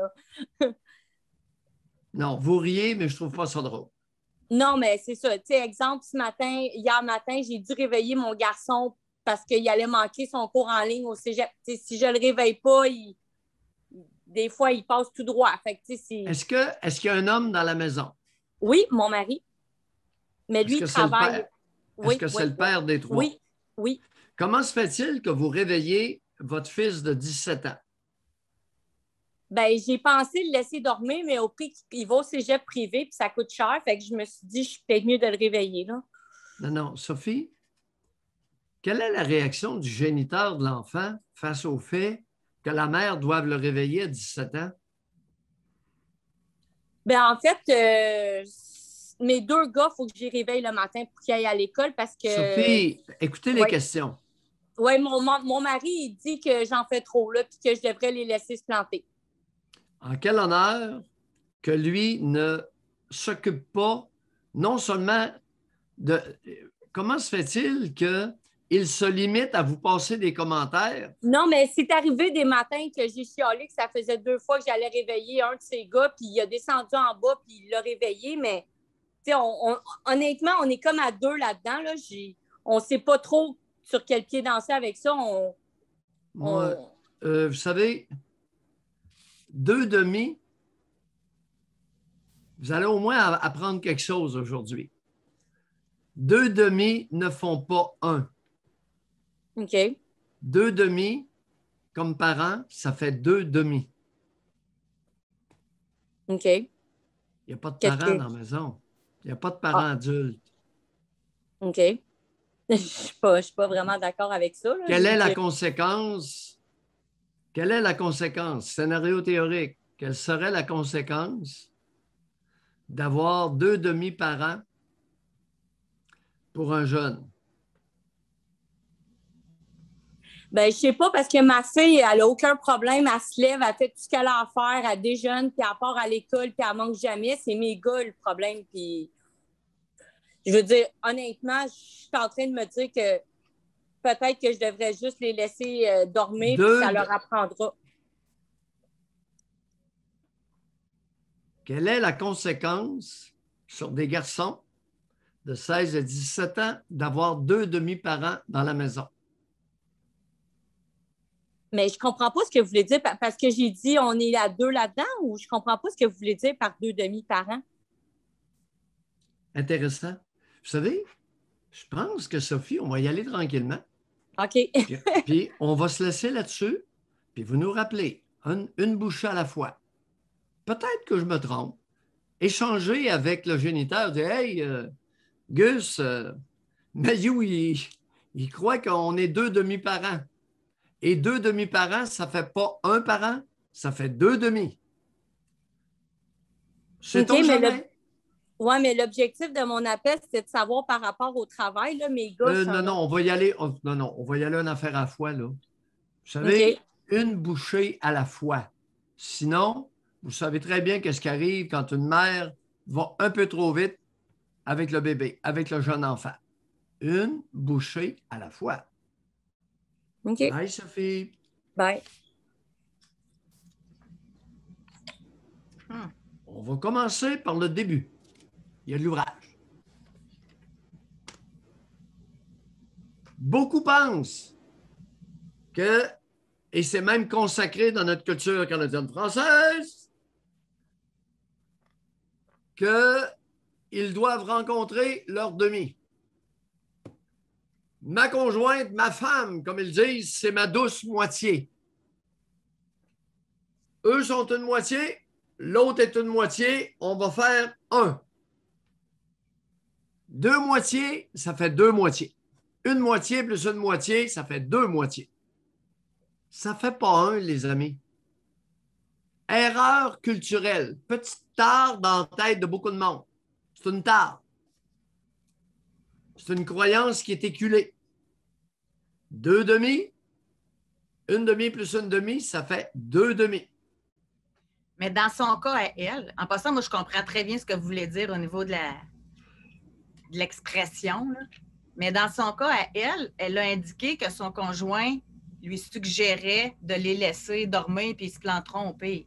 Non, vous riez, mais je ne trouve pas ça drôle. Non, mais c'est ça. Tu sais, exemple, hier matin, j'ai dû réveiller mon garçon parce qu'il allait manquer son cours en ligne au cégep. Tu sais, si je ne le réveille pas, des fois, il passe tout droit. Fait que, tu sais, Est-ce qu'il y a un homme dans la maison? Oui, mon mari. Mais lui, il travaille. Est-ce que c'est le père des 3? Oui, oui. Comment se fait-il que vous réveillez votre fils de 17 ans? Bien, j'ai pensé le laisser dormir, mais au prix qu'il va au cégep privé, puis ça coûte cher. Fait que je me suis dit, je suis peut-être mieux de le réveiller, là. Non, Sophie, quelle est la réaction du géniteur de l'enfant face au fait que la mère doive le réveiller à 17 ans? Bien, en fait, mes 2 gars, il faut que je les réveille le matin pour qu'ils aillent à l'école parce que... Sophie, écoutez les questions. Oui, mon mari, il dit que j'en fais trop, là, puis que je devrais les laisser se planter. En quel honneur que lui ne s'occupe pas non seulement de... Comment se fait-il qu'il se limite à vous passer des commentaires? Non, mais c'est arrivé des matins que j'ai chialé que ça faisait 2 fois que j'allais réveiller un de ces gars, puis il a descendu en bas, puis il l'a réveillé, mais Tu sais, honnêtement, on est comme à deux là-dedans. Là. On ne sait pas trop sur quel pied danser avec ça. Moi, vous savez, 2 demi, vous allez au moins apprendre quelque chose aujourd'hui. 2 demi ne font pas 1. OK. 2 demi, comme parents, ça fait 2 demi. OK. Il n'y a pas de parents dans la maison. Il n'y a pas de parents adultes. OK. Je ne suis pas vraiment d'accord avec ça. Là. Quelle est la conséquence? Quelle est la conséquence? Scénario théorique. Quelle serait la conséquence d'avoir 2 demi-parents pour un jeune? Ben, je sais pas, parce que ma fille, elle n'a aucun problème. Elle se lève, elle fait tout ce qu'elle a à faire, elle déjeune, puis elle part à l'école, puis elle manque jamais. C'est mes gars, le problème. Puis, je veux dire, honnêtement, je suis en train de me dire que peut-être que je devrais juste les laisser dormir, puis ça leur apprendra. Quelle est la conséquence sur des garçons de 16 à 17 ans d'avoir 2 demi-parents dans la maison? Mais je comprends pas ce que vous voulez dire, parce que j'ai dit on est à 2 là-dedans, ou je comprends pas ce que vous voulez dire par 2 demi-parents. Intéressant. Vous savez, je pense que Sophie, on va y aller tranquillement. OK. Puis on va se laisser là-dessus, puis vous nous rappelez, une bouchée à la fois. Peut-être que je me trompe. Échanger avec le géniteur, dire Hey, Gus, Mathieu, il croit qu'on est 2 demi-parents. Et 2 demi-parents, ça ne fait pas un parent, ça fait 2 demi. C'est jamais. Oui, mais l'objectif de mon appel, c'était de savoir par rapport au travail, là, mes gars. Non, on va y aller. On va y aller une affaire à la fois, là. Vous savez, une bouchée à la fois. Sinon, vous savez très bien qu'est-ce qui arrive quand une mère va un peu trop vite avec le bébé, avec le jeune enfant. Une bouchée à la fois. OK. Bye, Sophie. Bye. On va commencer par le début. Il y a de l'ouvrage. Beaucoup pensent que, et c'est même consacré dans notre culture canadienne-française, qu'ils doivent rencontrer leur demi. Ma conjointe, ma femme, comme ils disent, c'est ma douce moitié. Eux sont une moitié, l'autre est une moitié, on va faire 1. 2 moitiés, ça fait 2 moitiés. Une moitié plus une moitié, ça fait 2 moitiés. Ça ne fait pas 1, les amis. Erreur culturelle. Petite tare dans la tête de beaucoup de monde. C'est une tare. C'est une croyance qui est éculée. 2 demi, une demi plus une demi, ça fait 2 demi. Mais dans son cas à elle, en passant, moi, je comprends très bien ce que vous voulez dire au niveau de l'expression. Mais dans son cas à elle, elle a indiqué que son conjoint lui suggérait de les laisser dormir puis ils se planteront au pire.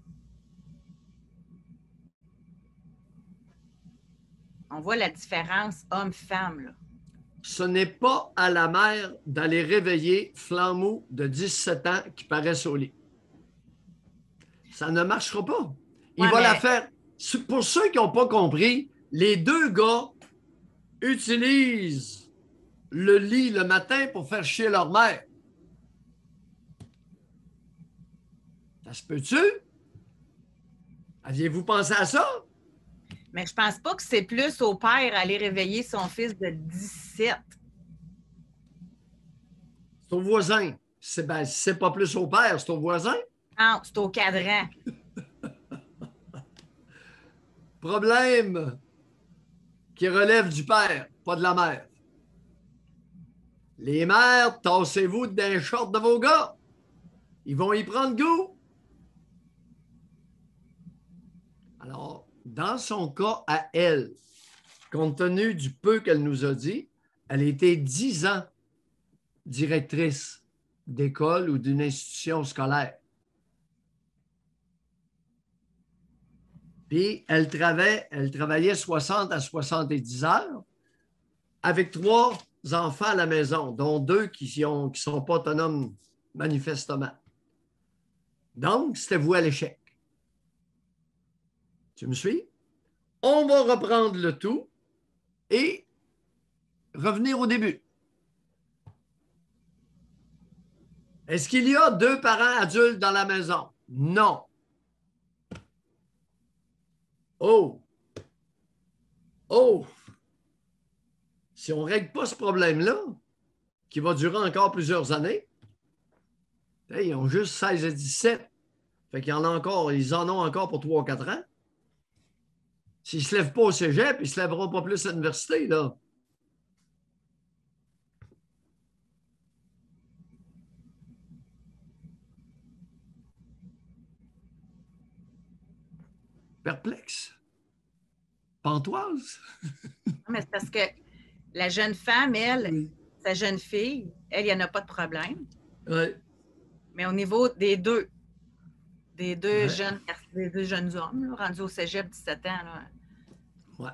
On voit la différence homme-femme, là. Ce n'est pas à la mère d'aller réveiller Flammeau de 17 ans qui paraissent au lit. Ça ne marchera pas. Il va la faire. Pour ceux qui n'ont pas compris, les 2 gars utilisent le lit le matin pour faire chier leur mère. Ça se peut-tu? Aviez-vous pensé à ça? Mais je pense pas que c'est plus au père aller réveiller son fils de 17. C'est au voisin. C'est pas plus au père, c'est au voisin. Non, c'est au cadran. Problème qui relève du père, pas de la mère. Les mères, tassez-vous d'un short de vos gars. Ils vont y prendre goût. Alors, dans son cas à elle, compte tenu du peu qu'elle nous a dit, elle a été 10 ans directrice d'école ou d'une institution scolaire. Puis elle travaillait 60 à 70 heures avec 3 enfants à la maison, dont 2 qui ne sont pas autonomes manifestement. Donc, c'était voué à l'échec. Tu me suis? On va reprendre le tout et revenir au début. Est-ce qu'il y a 2 parents adultes dans la maison? Non. Oh! Oh! Si on ne règle pas ce problème-là, qui va durer encore plusieurs années, ils ont juste 16 et 17. Fait qu'ils en ont encore pour 3 ou 4 ans. S'ils ne se lèvent pas au cégep, ils ne se lèveront pas plus à l'université, là. Perplexe. Pantoise. Mais c'est parce que la jeune femme, elle, Oui. sa jeune fille, elle, il n'y en a pas de problème. Oui. Mais au niveau des deux Ouais. jeunes hommes, là, rendus au cégep 17 ans, là. Ouais.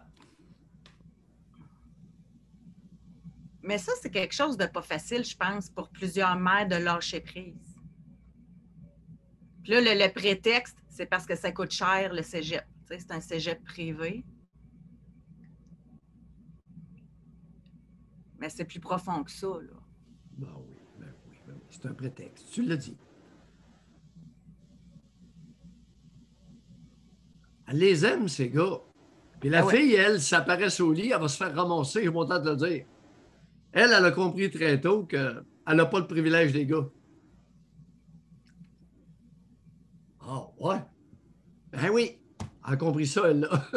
Mais ça, c'est quelque chose de pas facile, je pense, pour plusieurs mères de lâcher prise. Puis là, le prétexte, c'est parce que ça coûte cher, le cégep. Tu sais, c'est un cégep privé. Mais c'est plus profond que ça, là. Ben oui, ben oui, ben oui. C'est un prétexte. Tu l'as dit. Elle les aime, ces gars. Puis la fille, elle, s'apparaît au lit, elle va se faire ramasser, je suis content de le dire. Elle a compris très tôt qu'elle n'a pas le privilège des gars. Ah, ouais. Ben oui, elle a compris ça, elle, là.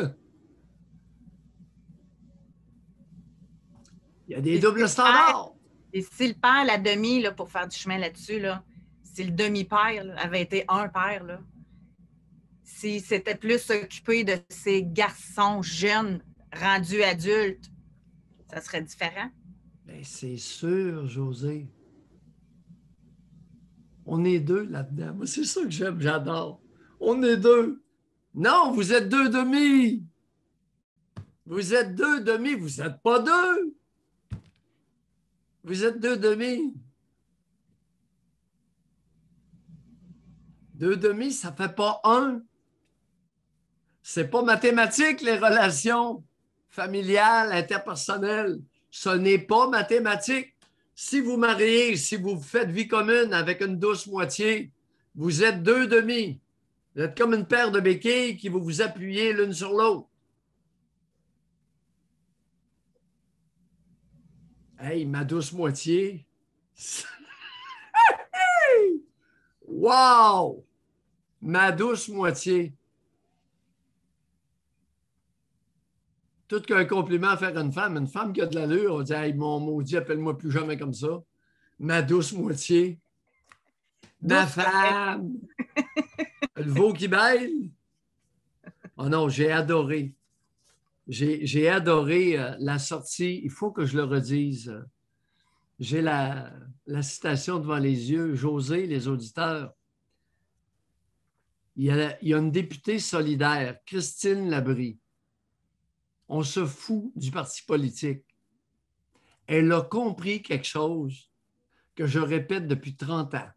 Il y a des doubles standards. Et si le père, la demi, là, pour faire du chemin là-dessus, là, si le demi-père là, avait été un père, là, s'il s'était plus occupé de ses garçons jeunes rendus adultes, ça serait différent. Bien, c'est sûr, José. On est 2 là-dedans. Moi, c'est ça que j'aime, j'adore. On est 2. Non, vous êtes 2 demi. Vous êtes 2 demi, vous n'êtes pas 2. Vous êtes 2 demi. 2 demi, ça ne fait pas 1. C'est pas mathématique, les relations familiales, interpersonnelles. Ce n'est pas mathématique. Si vous mariez, si vous faites vie commune avec une douce moitié, vous êtes 2 demi. Vous êtes comme une paire de béquilles qui vous appuyez l'une sur l'autre. Hey, ma douce moitié. Wow! Ma douce moitié. Tout qu'un compliment à faire à une femme qui a de l'allure, on dit hey, mon maudit, appelle-moi plus jamais comme ça. Ma douce moitié. Ma femme. Le veau qui bêle. Oh non, j'ai adoré. J'ai adoré la sortie. Il faut que je le redise. J'ai la citation devant les yeux. José, les auditeurs. Il y a une députée solidaire, Christine Labrie. On se fout du parti politique. Elle a compris quelque chose que je répète depuis 30 ans.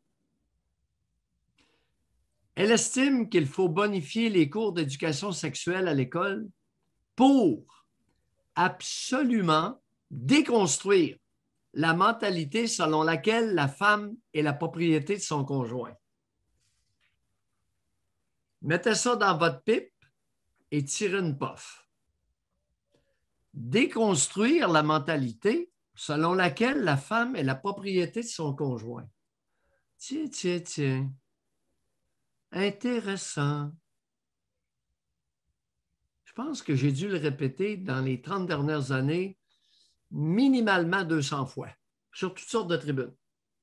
Elle estime qu'il faut bonifier les cours d'éducation sexuelle à l'école pour absolument déconstruire la mentalité selon laquelle la femme est la propriété de son conjoint. Mettez ça dans votre pipe et tirez une puff. Déconstruire la mentalité selon laquelle la femme est la propriété de son conjoint. Tiens. Intéressant. Je pense que j'ai dû le répéter dans les 30 dernières années minimalement 200 fois, sur toutes sortes de tribunes.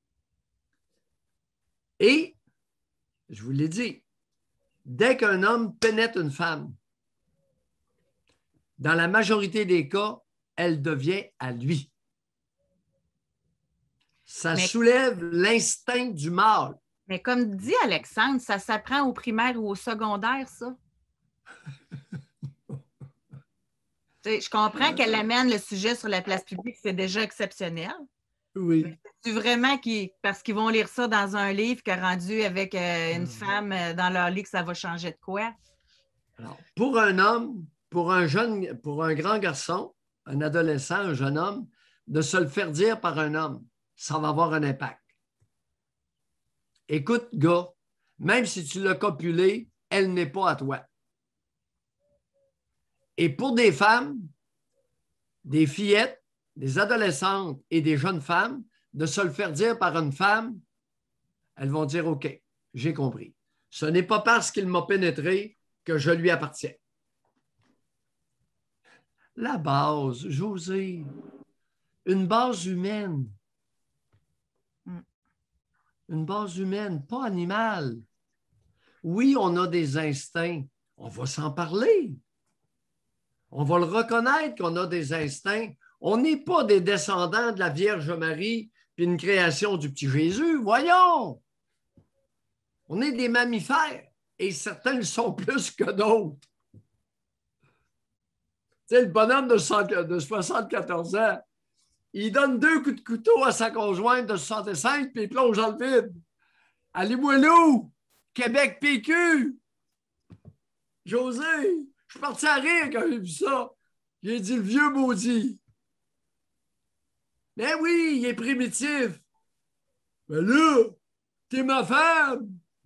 Et, je vous l'ai dit, dès qu'un homme pénètre une femme, dans la majorité des cas, elle devient à lui. Ça soulève l'instinct du mâle. Mais comme dit Alexandre, ça s'apprend au primaire ou au secondaire, ça? Tu sais, je comprends qu'elle amène le sujet sur la place publique, c'est déjà exceptionnel. Oui. C'est vraiment parce qu'ils vont lire ça dans un livre que rendu avec une femme dans leur lit que ça va changer de quoi? Alors, pour un homme, pour un grand garçon, un adolescent, un jeune homme, de se le faire dire par un homme, ça va avoir un impact. Écoute, gars, même si tu l'as copulé, elle n'est pas à toi. Et pour des femmes, des fillettes, des adolescentes et des jeunes femmes, de se le faire dire par une femme, elles vont dire « OK, j'ai compris. Ce n'est pas parce qu'il m'a pénétré que je lui appartiens. » La base, José, une base humaine. Une base humaine, pas animale. Oui, on a des instincts. On va s'en parler. On va le reconnaître qu'on a des instincts. On n'est pas des descendants de la Vierge Marie puis une création du petit Jésus. Voyons! On est des mammifères et certains le sont plus que d'autres. Tu sais, le bonhomme de 74 ans, il donne 2 coups de couteau à sa conjointe de 65 puis il plonge dans le vide. À Limoilou, Québec PQ. José, je suis parti à rire quand j'ai vu ça. J'ai dit le vieux maudit. Mais oui, il est primitif. Mais là, t'es ma femme.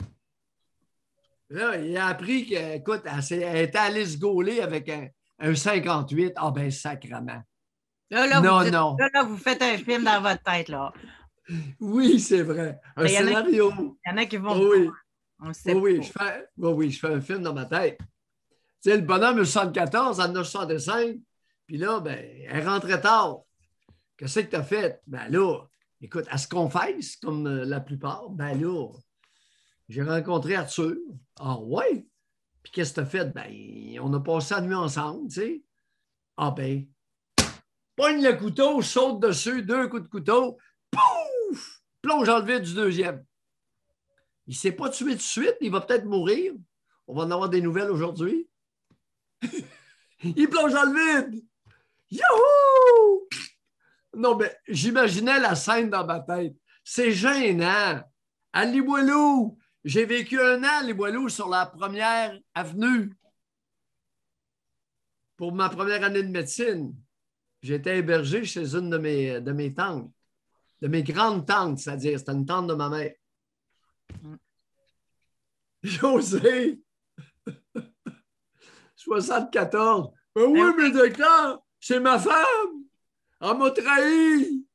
Là, il a appris qu'écoute, elle était allée se gauler avec un 58. Ah ben, sacrement. Là, vous faites un film dans votre tête, là. Oui, c'est vrai. Un scénario. Il y en a qui vont... Oui, on sait je fais un film dans ma tête. Tu sais, le bonhomme 74 en 965, puis là, ben, elle rentrait tard. Qu'est-ce que tu as fait? Ben là, écoute, elle se confesse, comme la plupart. Ben là, j'ai rencontré Arthur. Ah ouais? Puis qu'est-ce que tu as fait? Ben, on a passé la nuit ensemble, tu sais. Ah ben, pogne le couteau, saute dessus, 2 coups de couteau, pouf! Plonge dans le vide du deuxième. Il ne s'est pas tué tout de suite, il va peut-être mourir. On va en avoir des nouvelles aujourd'hui. Il plonge dans le vide. Youhou! Non, mais j'imaginais la scène dans ma tête. C'est gênant. À Limoilou, j'ai vécu 1 an à Limoilou sur la première avenue pour ma première année de médecine. J'étais hébergé chez une de mes tantes, de mes grandes tantes, c'est-à-dire, c'était une tante de ma mère. José, 74. Ben oui, mais docteur, c'est ma femme. Elle m'a trahi.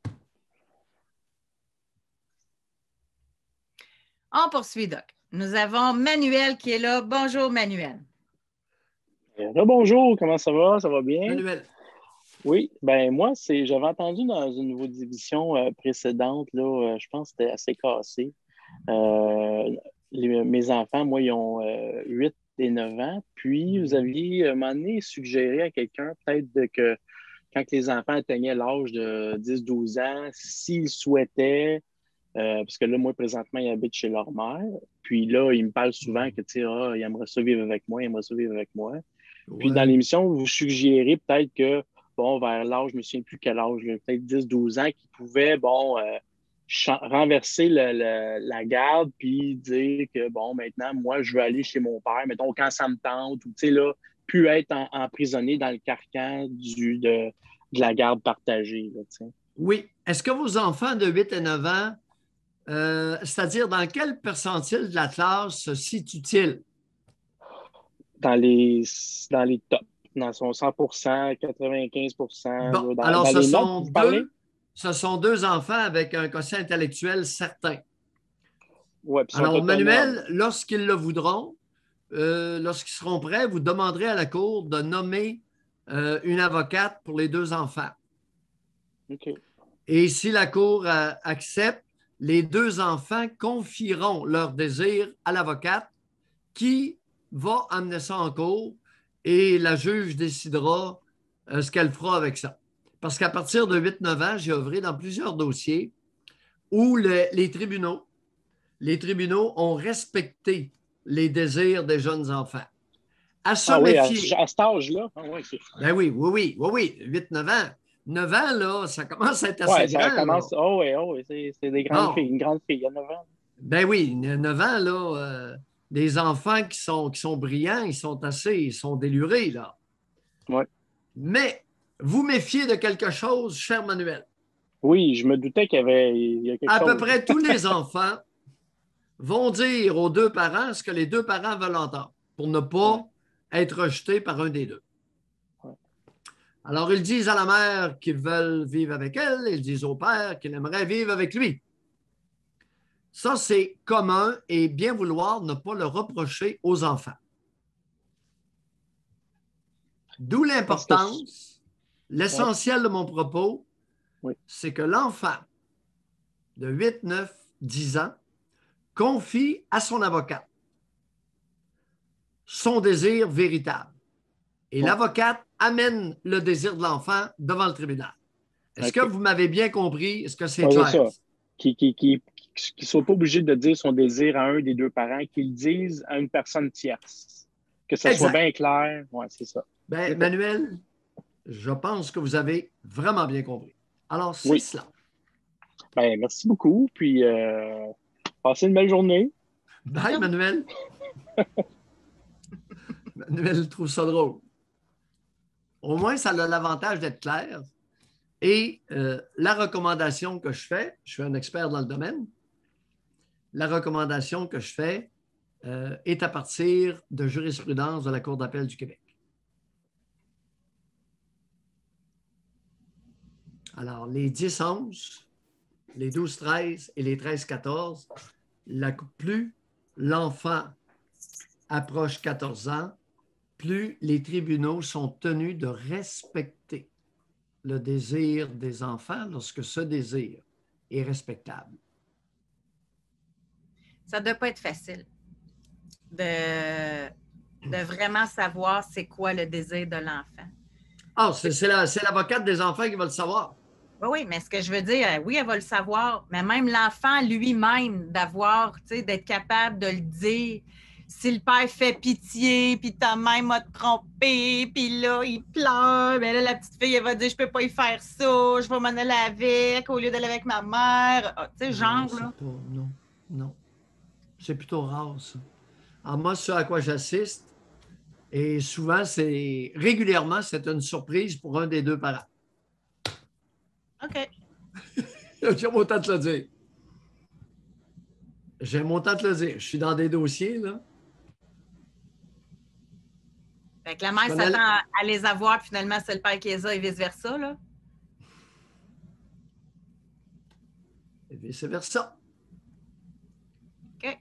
On poursuit, Doc. Nous avons Manuel qui est là. Bonjour, Manuel. Bonjour, comment ça va? Ça va bien? Manuel. Oui, ben moi, j'avais entendu dans une de vos émissions précédentes, là, je pense que c'était assez cassé. Mes enfants, moi, ils ont 8 et 9 ans. Puis, vous aviez, à un moment donné, suggéré à quelqu'un, peut-être que quand les enfants atteignaient l'âge de 10-12 ans, s'ils souhaitaient, parce que là, moi, présentement, ils habitent chez leur mère. Puis là, ils me parlent souvent que, tu sais, ils aimeraient ça vivre avec moi, ils aimeraient ça vivre avec moi. Ouais. Puis dans l'émission, vous suggérez peut-être que, bon, vers l'âge, je ne me souviens plus quel âge, peut-être 10-12 ans, qu'ils pouvaient, bon, renverser la garde, puis dire que, bon, maintenant, moi, je veux aller chez mon père, mettons, quand ça me tente, ou, tu sais, là, plus être emprisonné dans le carcan de la garde partagée, là, tu sais. Oui. Est-ce que vos enfants de 8 et 9 ans, c'est-à-dire dans quel percentile de la classe se situe-t-il? Dans les tops, dans son 100%, 95%. Bon, dans, alors, dans les notes, vous parlez? Ce sont 2 enfants avec un quotient intellectuel certain. Ouais, alors, Manuel, lorsqu'ils le voudront, lorsqu'ils seront prêts, vous demanderez à la Cour de nommer une avocate pour les 2 enfants. OK. Et si la Cour accepte, les 2 enfants confieront leur désir à l'avocate qui va amener ça en cour et la juge décidera ce qu'elle fera avec ça. Parce qu'à partir de 8-9 ans, j'ai œuvré dans plusieurs dossiers où les tribunaux ont respecté les désirs des jeunes enfants. à se Ah oui, méfier. à cet âge-là. Ah oui, Ben oui. 8-9 ans. 9 ans, là, ça commence à être assez ouais, grand. ça Là. commence. Oh oui, c'est des grandes Bon, filles, une grande fille, il y a 9 ans. ben oui, 9 ans, là, des enfants qui sont brillants, ils sont délurés, là. Ouais. Mais vous méfiez de quelque chose, cher Manuel. Oui, je me doutais il y a quelque À peu chose. près tous les enfants vont dire aux deux parents ce que les deux parents veulent entendre pour ne pas être rejetés par un des deux. Ouais. Alors, ils disent à la mère qu'ils veulent vivre avec elle, ils disent au père qu'il aimerait vivre avec lui. Ça, c'est commun et bien vouloir ne pas le reprocher aux enfants. D'où l'importance, l'essentiel de mon propos, c'est que l'enfant de 8, 9, 10 ans confie à son avocate son désir véritable. Et l'avocate amène le désir de l'enfant devant le tribunal. Est-ce que vous m'avez bien compris? Est-ce que c'est clair? C'est ça. Qui ne soit pas obligé de dire son désir à un des deux parents, qu'il le dise à une personne tierce. Que ça soit bien clair. Oui, c'est ça. Ben, Manuel, je pense que vous avez vraiment bien compris. Alors, c'est cela. Ben, merci beaucoup. Puis, passez une belle journée. Bye, Manuel. Manuel trouve ça drôle. Au moins, ça a l'avantage d'être clair. Et la recommandation que je suis un expert dans le domaine, la recommandation que je fais est à partir de jurisprudence de la Cour d'appel du Québec. Alors, les 10-11, les 12-13 et les 13-14, plus l'enfant approche 14 ans, plus les tribunaux sont tenus de respecter le désir des enfants lorsque ce désir est respectable. Ça ne doit pas être facile de vraiment savoir c'est quoi le désir de l'enfant. Ah, c'est l'avocate des enfants qui va le savoir. Oui, mais ce que je veux dire, oui, elle va le savoir, mais même l'enfant lui-même, d'être capable de le dire. Si le père fait pitié, puis ta mère m'a trompé, puis là, il pleure, bien là, la petite fille, elle va dire, je peux pas y faire ça, je vais m'en aller avec, au lieu d'aller avec ma mère. Tu sais, genre, là. Non. C'est plutôt rare, ça. Alors, moi, ce à quoi j'assiste, et souvent, régulièrement, c'est une surprise pour un des deux parents. OK. J'aime autant te le dire. Je suis dans des dossiers, là. Fait que la mère s'attend à les avoir, puis finalement, c'est le père qui les a et vice-versa, là. Et vice-versa. OK.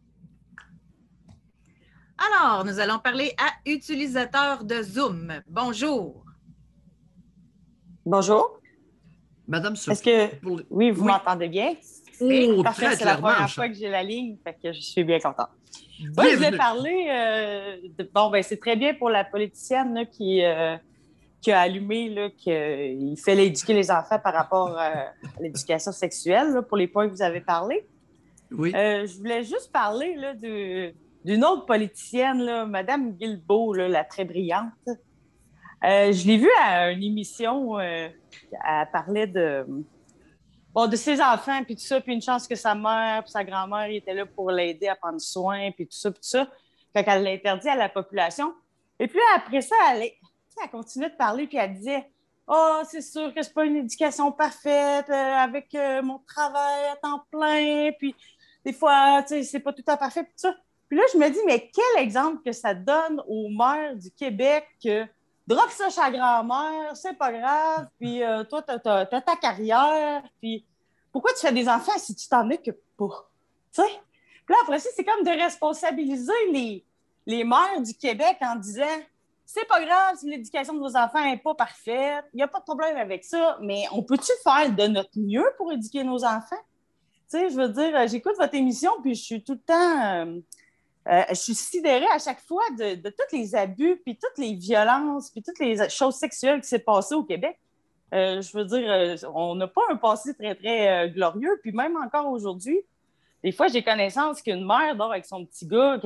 Alors, nous allons parler à utilisateur de Zoom. Bonjour. Bonjour. Madame Sophie. Est-ce que oui, vous m'entendez bien? Oui, parfait, très c'est la clairement. première fois que j'ai la ligne, fait que je suis bien contente. Moi, je voulais parler c'est très bien pour la politicienne là, qui a allumé là, qu'il fallait éduquer les enfants par rapport à l'éducation sexuelle, là, pour les points que vous avez parlé. Oui. Je voulais juste parler là, d'une autre politicienne, là, Mme Guilbeault, là, la très brillante. Je l'ai vue à une émission, elle parlait de ses enfants, puis tout ça, puis une chance que sa mère puis sa grand-mère étaient là pour l'aider à prendre soin, puis tout ça, puis tout ça. Fait qu'elle l'interdit à la population. Et puis après ça, elle continuait de parler, puis elle disait « Ah, c'est sûr que c'est pas une éducation parfaite avec mon travail à temps plein, puis des fois, tu sais, c'est pas tout à fait parfait, puis tout ça. » Puis là, je me dis, mais quel exemple que ça donne aux mères du Québec que drop ça chez la grand-mère, c'est pas grave, puis toi, t'as ta carrière, puis pourquoi tu fais des enfants si tu t'en occupes pas? Tu sais? Puis là, après ça, c'est comme de responsabiliser les mères du Québec en disant, c'est pas grave si l'éducation de vos enfants n'est pas parfaite, il n'y a pas de problème avec ça, mais on peut-tu faire de notre mieux pour éduquer nos enfants? Tu sais, je veux dire, j'écoute votre émission, puis je suis tout le temps... je suis sidérée à chaque fois de tous les abus, puis toutes les violences, puis toutes les choses sexuelles qui s'est passées au Québec. Je veux dire, on n'a pas un passé très, très glorieux. Puis même encore aujourd'hui, des fois, j'ai connaissance qu'une mère dort avec son petit gars, que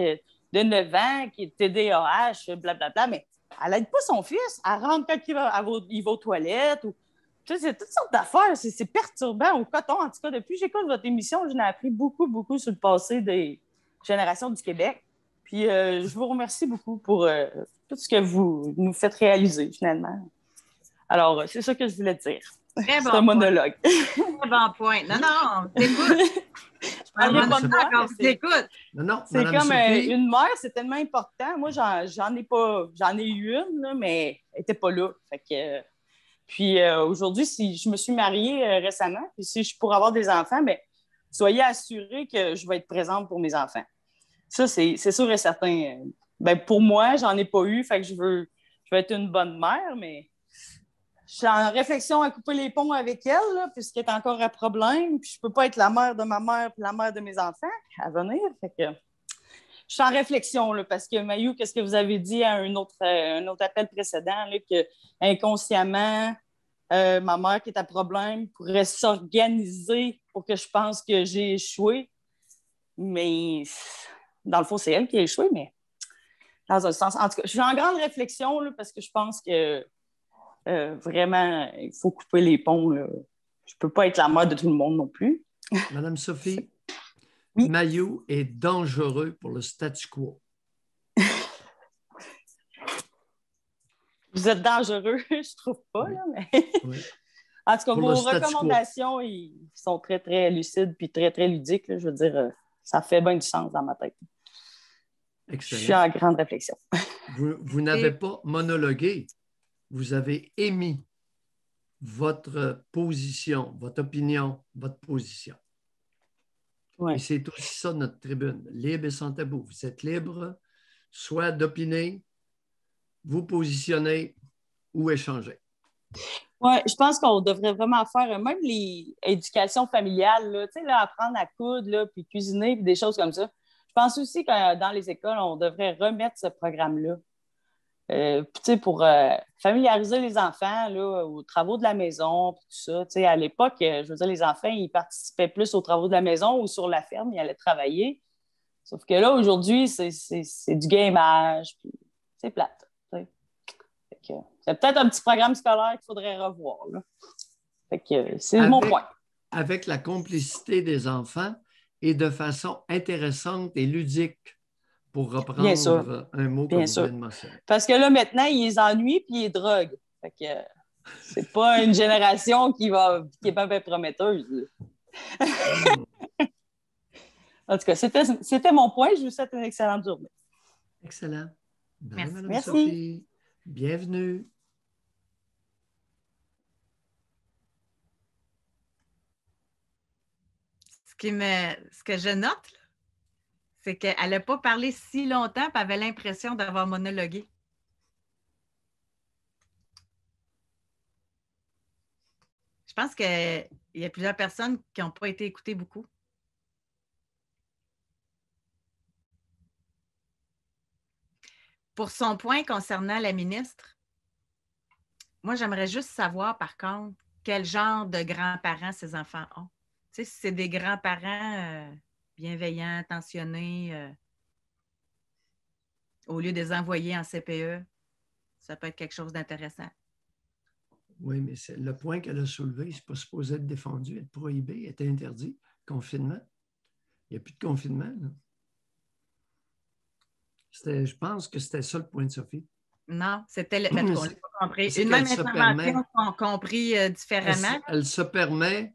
de 9 ans qui est TDAH, blablabla, mais elle n'aide pas son fils. Elle rentre quand il va aux toilettes. Ou... Tu sais, c'est toutes sortes d'affaires. C'est perturbant au coton. En tout cas, depuis que j'écoute votre émission, j'en ai appris beaucoup, beaucoup sur le passé des générations du Québec. Puis je vous remercie beaucoup pour tout ce que vous nous faites réaliser, finalement. Alors, c'est ça que je voulais dire. Très bon C'est un monologue. Très bon point. Non, t'écoutes. Je parlerai pas de moi. T'écoutes. Non, c'est Madame comme Sophie. une mère, c'est tellement important. Moi, j'en ai eu une, là, mais elle n'était pas là. Fait que, puis aujourd'hui, si je me suis mariée récemment, puis si je pourrais avoir des enfants, mais soyez assurés que je vais être présente pour mes enfants. Ça, c'est sûr et certain. Ben, pour moi, j'en ai pas eu, fait que je veux être une bonne mère, mais je suis en réflexion à couper les ponts avec elle, là, puisqu'elle est encore à problème, puis je peux pas être la mère de ma mère puis la mère de mes enfants à venir. Fait que je suis en réflexion, là, parce que, Mayou, qu'est-ce que vous avez dit à un autre appel précédent, là, que inconsciemment, ma mère qui est à problème pourrait s'organiser pour que je pense que j'ai échoué. Mais dans le fond, c'est elle qui a échoué, mais dans un sens. En tout cas, je suis en grande réflexion là, parce que je pense que vraiment, il faut couper les ponts. Là. Je ne peux pas être la mère de tout le monde non plus. Madame Sophie, oui. Mayou est dangereux pour le statu quo. Vous êtes dangereux, je trouve pas, oui. Là, mais... oui. En tout cas, vos recommandations, ils sont très, très lucides puis très, très ludiques. Là. Je veux dire, ça fait bien du sens dans ma tête. Excellent. Je suis en grande réflexion. Vous n'avez pas monologué. Vous avez émis votre position, votre opinion, votre position. Ouais. Et c'est aussi ça notre tribune, libre et sans tabou. Vous êtes libre soit d'opiner, vous positionner ou échanger. Oui, je pense qu'on devrait vraiment faire, même l'éducation familiale, là, tu sais, là, apprendre à coudre, là, puis cuisiner, puis des choses comme ça. Je pense aussi que dans les écoles, on devrait remettre ce programme-là. Tu sais, pour familiariser les enfants là, aux travaux de la maison, puis tout ça. Tu sais, à l'époque, je veux dire, les enfants, ils participaient plus aux travaux de la maison ou sur la ferme, ils allaient travailler. Sauf que là, aujourd'hui, c'est du gamage, puis c'est plate. C'est peut-être un petit programme scolaire qu'il faudrait revoir. Là. Fait que c'est mon point. Avec la complicité des enfants et de façon intéressante et ludique, pour reprendre un mot que vous venez de mentionner. Parce que là, maintenant, ils les ennuient puis ils les droguent. Fait que c'est pas une génération qui est pas bien prometteuse. En tout cas, c'était mon point. Je vous souhaite une excellente journée. Excellent. Merci. Madame Sophie. Bienvenue. Ce que je note, c'est qu'elle n'a pas parlé si longtemps et avait l'impression d'avoir monologué. Je pense qu'il y a plusieurs personnes qui n'ont pas été écoutées beaucoup. Pour son point concernant la ministre, moi, j'aimerais juste savoir, par contre, quel genre de grands-parents ces enfants ont. Tu sais, si c'est des grands-parents bienveillants, attentionnés, au lieu de les envoyer en CPE, ça peut être quelque chose d'intéressant. Oui, mais le point qu'elle a soulevé, c'est pas supposé être défendu, être prohibé, être interdit. Confinement. Il n'y a plus de confinement. Là. Je pense que c'était ça le point de Sophie. Non, c'était le. On l'a pas compris. Une même intervention qu'on compris différemment. Elle se permet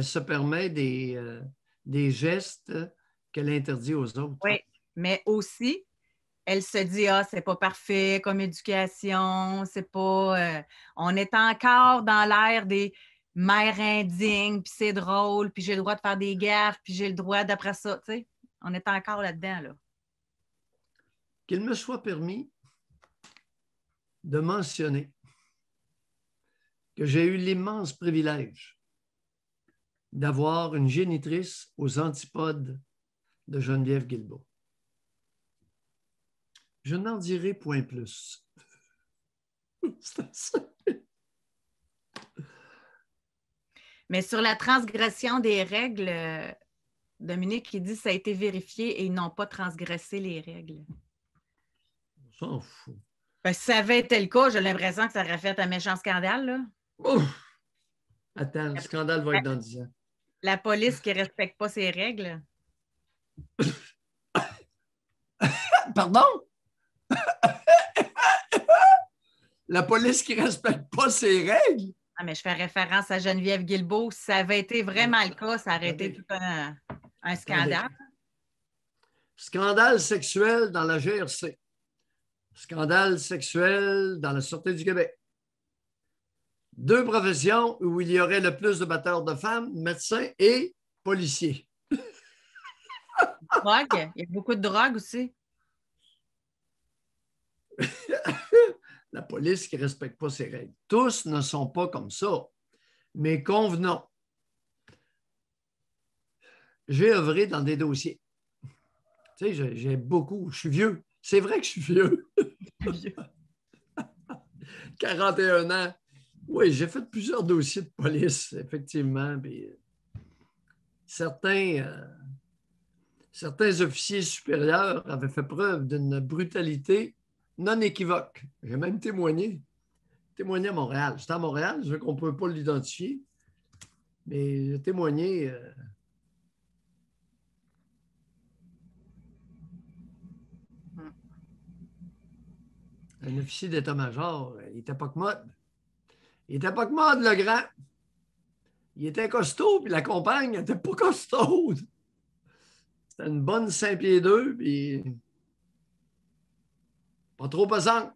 des gestes qu'elle interdit aux autres. Oui, mais aussi, elle se dit, c'est pas parfait comme éducation, c'est pas. On est encore dans l'ère des mères indignes, puis c'est drôle, puis j'ai le droit de faire des gaffes, puis j'ai le droit d'après ça, tu sais. On est encore là-dedans, là. Qu'il me soit permis de mentionner que j'ai eu l'immense privilège d'avoir une génitrice aux antipodes de Geneviève Guilbeault. Je n'en dirai point plus. Mais sur la transgression des règles, Dominique, il dit que ça a été vérifié et ils n'ont pas transgressé les règles. On s'en fout. Ben, si ça avait été le cas, j'ai l'impression que ça aurait fait un méchant scandale, là. Ouf! Attends, le scandale va être dans 10 ans. La police qui ne respecte pas ses règles. Pardon? La police qui ne respecte pas ses règles? Ah, mais je fais référence à Geneviève Guilbeault. Si ça avait été vraiment le cas, ça aurait été tout un scandale. Scandale sexuel dans la GRC. Scandale sexuel dans la Sûreté du Québec. 2 professions où il y aurait le plus de batteurs de femmes, médecins et policiers. Drogue. Il y a beaucoup de drogue aussi. La police qui ne respecte pas ses règles. Tous ne sont pas comme ça. Mais convenons. J'ai œuvré dans des dossiers. Tu sais, j'ai beaucoup. Je suis vieux. C'est vrai que je suis vieux. 41 ans. Oui, j'ai fait plusieurs dossiers de police, effectivement. Puis, certains officiers supérieurs avaient fait preuve d'une brutalité non équivoque. J'ai même témoigné à Montréal. C'était à Montréal, je veux qu'on ne peut pas l'identifier, mais j'ai témoigné. Un officier d'état-major, il n'était pas commode. Il n'était pas commode, le grand. Il était costaud, puis la compagne n'était pas costaude. C'était une bonne 5 pieds 2, puis pas trop pesante.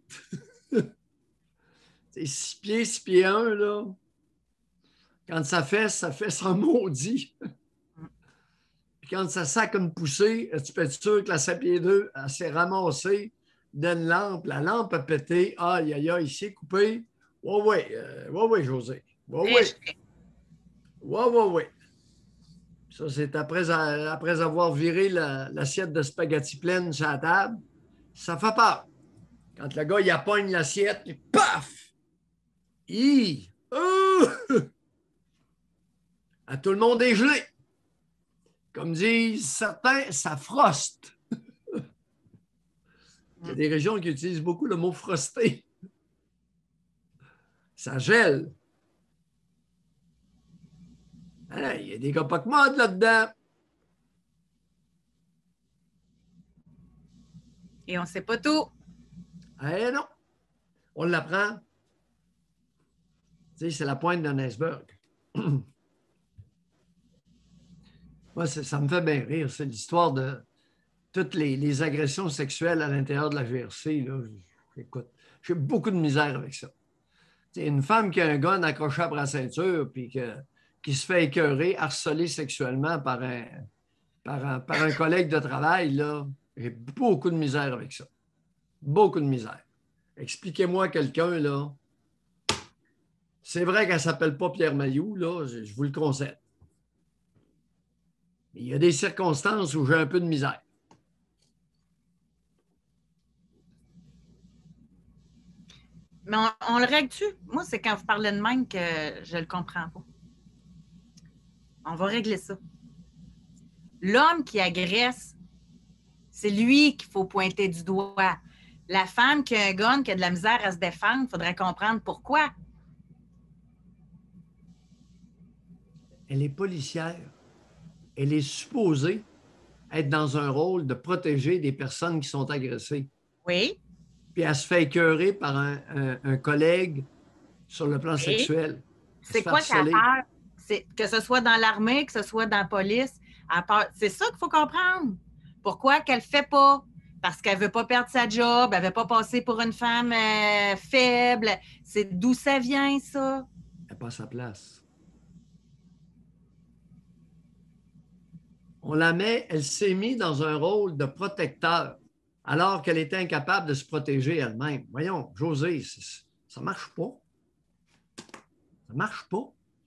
C'est 6 pieds, 6 pieds 1, là. Quand ça fait sans maudit. Puis quand ça sac une poussée, tu peux être sûr que la 5 pieds 2, elle s'est ramassée d'une lampe. La lampe a pété. Aïe, aïe, aïe, il s'est coupé. Oui, José. Oui. Ça, c'est après avoir viré l'assiette de spaghettis pleine sur la table. Ça fait peur. Quand le gars, il appogne l'assiette, puis paf! À tout le monde est gelé. Comme disent certains, ça froste. Il y a des régions qui utilisent beaucoup le mot frosté. Ça gèle. Il y a des gars pas commodes là-dedans. Et on ne sait pas tout. Eh non. On l'apprend. Tu sais, c'est la pointe d'un iceberg. Moi, ça me fait bien rire. C'est l'histoire de toutes les agressions sexuelles à l'intérieur de la GRC. Là. Écoute, j'ai beaucoup de misère avec ça. C'est une femme qui a un gun accroché après la ceinture puis qui se fait écœurer, harceler sexuellement par un collègue de travail, là, j'ai beaucoup de misère avec ça. Beaucoup de misère. Expliquez-moi quelqu'un, là. C'est vrai qu'elle ne s'appelle pas Pierre Mailloux, là, je vous le concède. Il y a des circonstances où j'ai un peu de misère. Mais on le règle-tu? Moi, c'est quand vous parlez de même que je le comprends pas. On va régler ça. L'homme qui agresse, c'est lui qu'il faut pointer du doigt. La femme qui a un gun, qui a de la misère à se défendre, il faudrait comprendre pourquoi. Elle est policière. Elle est supposée être dans un rôle de protéger des personnes qui sont agressées. Oui. Puis elle se fait écœurer par un collègue sur le plan sexuel. C'est quoi qu'elle a peur? Que ce soit dans l'armée, que ce soit dans la police, c'est ça qu'il faut comprendre. Pourquoi qu'elle ne le fait pas? Parce qu'elle ne veut pas perdre sa job, elle ne veut pas passer pour une femme faible. C'est d'où ça vient, ça? Elle n'a pas sa place. On la met, elle s'est mise dans un rôle de protecteur alors qu'elle était incapable de se protéger elle-même. Voyons, José, ça ne marche pas. Ça ne marche pas.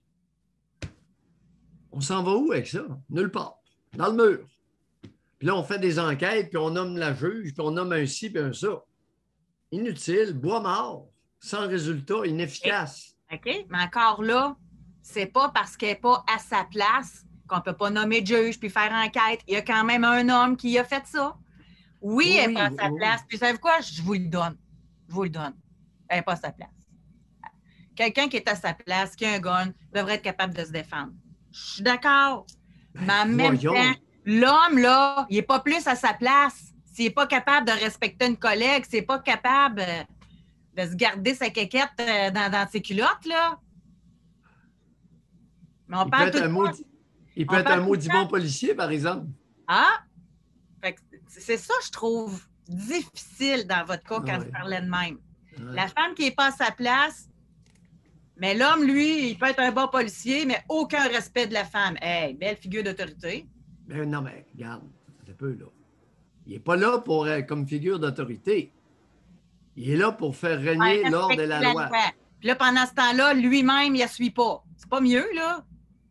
On s'en va où avec ça? Nulle part. Dans le mur. Puis là, on fait des enquêtes, puis on nomme la juge, puis on nomme un ci, puis un ça. Inutile, bois mort, sans résultat, inefficace. OK, mais encore là, c'est pas parce qu'elle n'est pas à sa place qu'on ne peut pas nommer de juge puis faire enquête. Il y a quand même un homme qui a fait ça. Oui, elle n'est Oui, pas à sa oui. place. Puis, savez-vous quoi? Je vous le donne. Je vous le donne. Elle n'est pas à sa place. Quelqu'un qui est à sa place, qui a un gun, devrait être capable de se défendre. Je suis d'accord. Mais en même voyons. temps, l'homme, là, il n'est pas plus à sa place. S'il n'est pas capable de respecter une collègue, s'il n'est pas capable de se garder sa quéquette dans ses culottes, là. Mais on Il peut parle être tout le un temps. maudit, il peut On être parle un tout le maudit temps. bon policier, par exemple. Ah! Fait que c'est ça, je trouve, difficile dans votre cas Ah quand ouais. vous parlez de même. Ouais. La femme qui n'est pas à sa place, mais l'homme, lui, il peut être un bon policier, mais aucun respect de la femme. Hey, belle figure d'autorité. Mais non, mais regarde, un peu là. Il n'est pas là pour comme figure d'autorité. Il est là pour faire régner Ouais, l'ordre et respecter la loi. Puis là, pendant ce temps-là, lui-même, il ne suit pas. C'est pas mieux, là?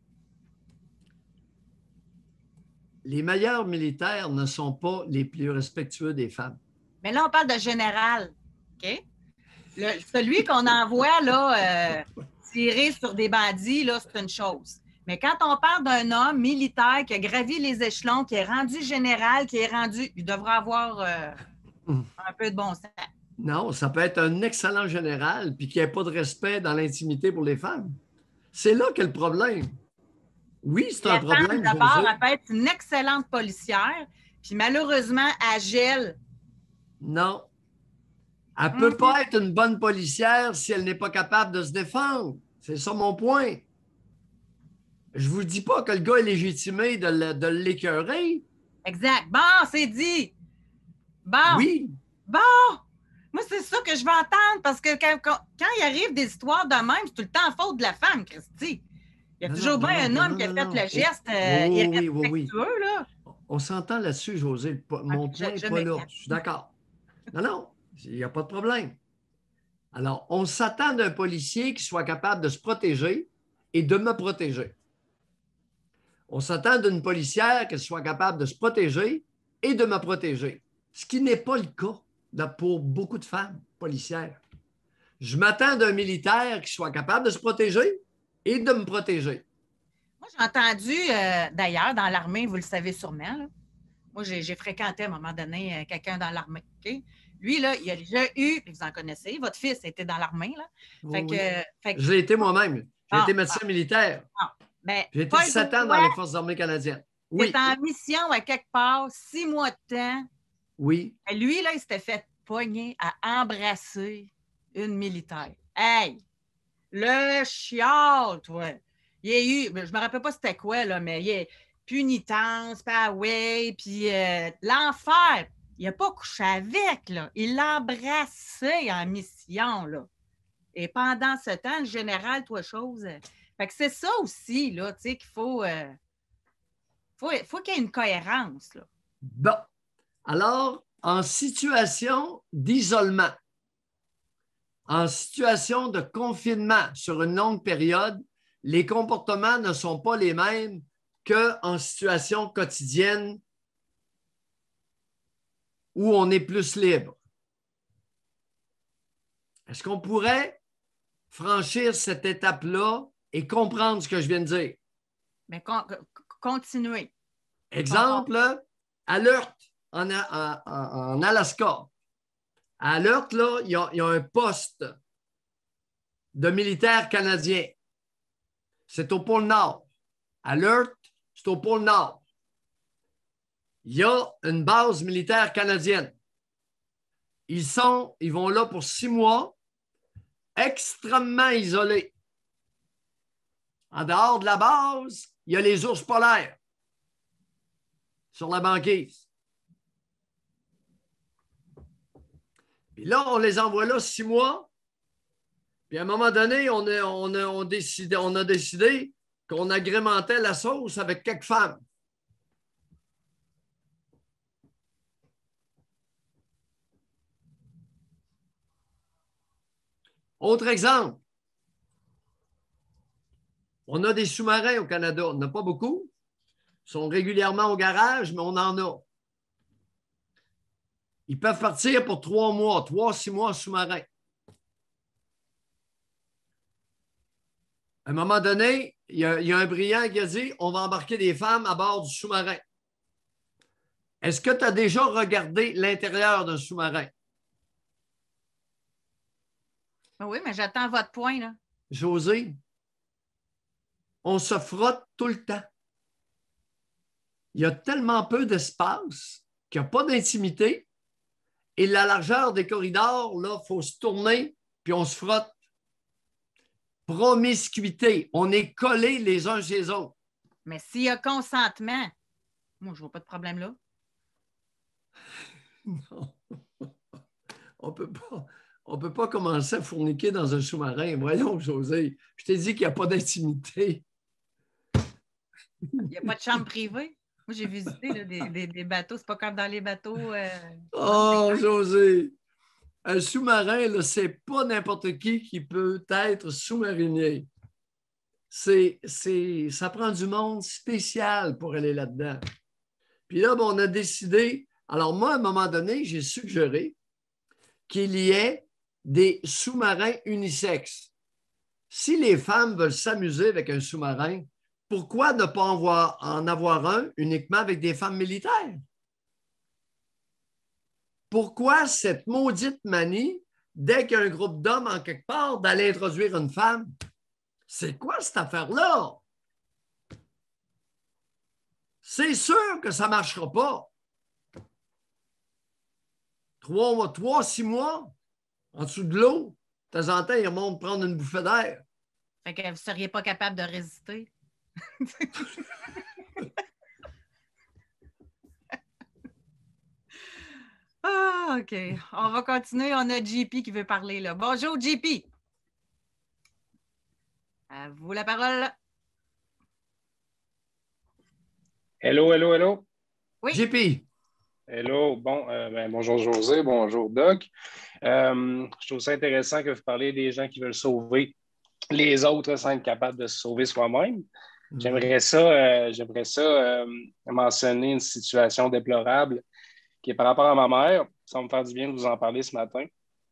Les meilleurs militaires ne sont pas les plus respectueux des femmes. Mais là, on parle de général. OK? Celui qu'on envoie là, tirer sur des bandits, là, c'est une chose. Mais quand on parle d'un homme militaire qui a gravi les échelons, qui est rendu général, qui est rendu. Il devrait avoir un peu de bon sens. Non, ça peut être un excellent général puis qu'il n'y ait pas de respect dans l'intimité pour les femmes. C'est là qu'est le problème. Oui, c'est un La femme, problème, d'abord, José. elle peut être une excellente policière, puis malheureusement, elle gèle. Non. Elle ne peut pas être une bonne policière si elle n'est pas capable de se défendre. C'est ça mon point. Je ne vous dis pas que le gars est légitimé de l'écœurer. Exact. Bon, c'est dit. Bon. Oui. Bon. Moi, c'est ça que je veux entendre parce que quand il arrive des histoires de même, c'est tout le temps faute de la femme, Christy. Il y a toujours bien un homme qui a fait le geste irrespectueux, là. On s'entend là-dessus, José. Mon point n'est pas là. Je suis d'accord. Non, il n'y a pas de problème. Alors, on s'attend d'un policier qui soit capable de se protéger et de me protéger. On s'attend d'une policière qui soit capable de se protéger et de me protéger. Ce qui n'est pas le cas pour beaucoup de femmes policières. Je m'attends d'un militaire qui soit capable de se protéger et de me protéger. Moi, j'ai entendu, d'ailleurs, dans l'armée, vous le savez sûrement, là. Moi, j'ai fréquenté à un moment donné quelqu'un dans l'armée. Okay? Lui, là, il a déjà eu, puis vous en connaissez, votre fils était dans l'armée. Là. Oui. Fait que, je l'ai été moi-même. J'ai été médecin militaire. Mais j'ai été 7 ans dans les Forces armées canadiennes. Oui. Il était en mission à quelque part, 6 mois de temps. Oui. Et lui, là, il s'était fait pogner à embrasser une militaire. Hey! Le chial, toi! Il y a eu, je me rappelle pas c'était quoi, là, mais il y a punitance, puis l'enfer. Il n'a pas couché avec, là. Il l'a embrassé en mission, là. Et pendant ce temps, le général, toi, chose. Fait que c'est ça aussi, là, tu sais, qu'il faut qu'il y ait une cohérence, là. Bon. Alors, en situation d'isolement, en situation de confinement sur une longue période, les comportements ne sont pas les mêmes qu'en situation quotidienne où on est plus libre. Est-ce qu'on pourrait franchir cette étape-là et comprendre ce que je viens de dire? Mais continuez. Exemple, Alert en Alaska. À Alert, là, il y a un poste de militaires canadiens. C'est au pôle Nord. Alert, c'est au pôle Nord. Il y a une base militaire canadienne. Ils vont là pour 6 mois, extrêmement isolés. En dehors de la base, il y a les ours polaires sur la banquise. Puis là, on les envoie là 6 mois. Puis à un moment donné, on a décidé qu'on agrémentait la sauce avec quelques femmes. Autre exemple. On a des sous-marins au Canada. On n'en a pas beaucoup. Ils sont régulièrement au garage, mais on en a. Ils peuvent partir pour 3 mois, 3-6 mois sous-marins. À un moment donné, il y a un brillant qui a dit on va embarquer des femmes à bord du sous-marin. Est-ce que tu as déjà regardé l'intérieur d'un sous-marin? Oui, mais j'attends votre point, là. José, on se frotte tout le temps. Il y a tellement peu d'espace qu'il n'y a pas d'intimité. Et la largeur des corridors, là, il faut se tourner, puis on se frotte. Promiscuité. On est collés les uns chez les autres. Mais s'il y a consentement, moi, je vois pas de problème là. Non. On peut pas commencer à fourniquer dans un sous-marin. Voyons, José, je t'ai dit qu'il n'y a pas d'intimité. Il n'y a pas de chambre privée. Moi, j'ai visité là, des bateaux. C'est pas comme dans les bateaux. Oh, José! Un sous-marin, là, c'est pas n'importe qui peut être sous-marinier. Ça prend du monde spécial pour aller là-dedans. Puis là, on a décidé. Alors, moi, à un moment donné, j'ai suggéré qu'il y ait des sous-marins unisexes. Si les femmes veulent s'amuser avec un sous-marin, pourquoi ne pas en avoir un uniquement avec des femmes militaires? Pourquoi cette maudite manie, dès qu'il y a un groupe d'hommes en quelque part, d'aller introduire une femme? C'est quoi cette affaire-là? C'est sûr que ça ne marchera pas. 6 mois en dessous de l'eau, de temps en temps, ils remontent prendre une bouffée d'air. Fait que vous ne seriez pas capable de résister. Ah, OK. On va continuer. On a JP qui veut parler là. Bonjour, JP. À vous la parole. Hello, hello, hello. Oui. JP. Hello. Bon, bonjour José, bonjour Doc. Je trouve ça intéressant que vous parlez des gens qui veulent sauver les autres sans être capables de se sauver soi-même. J'aimerais ça mentionner une situation déplorable qui est par rapport à ma mère. Ça va me faire du bien de vous en parler ce matin.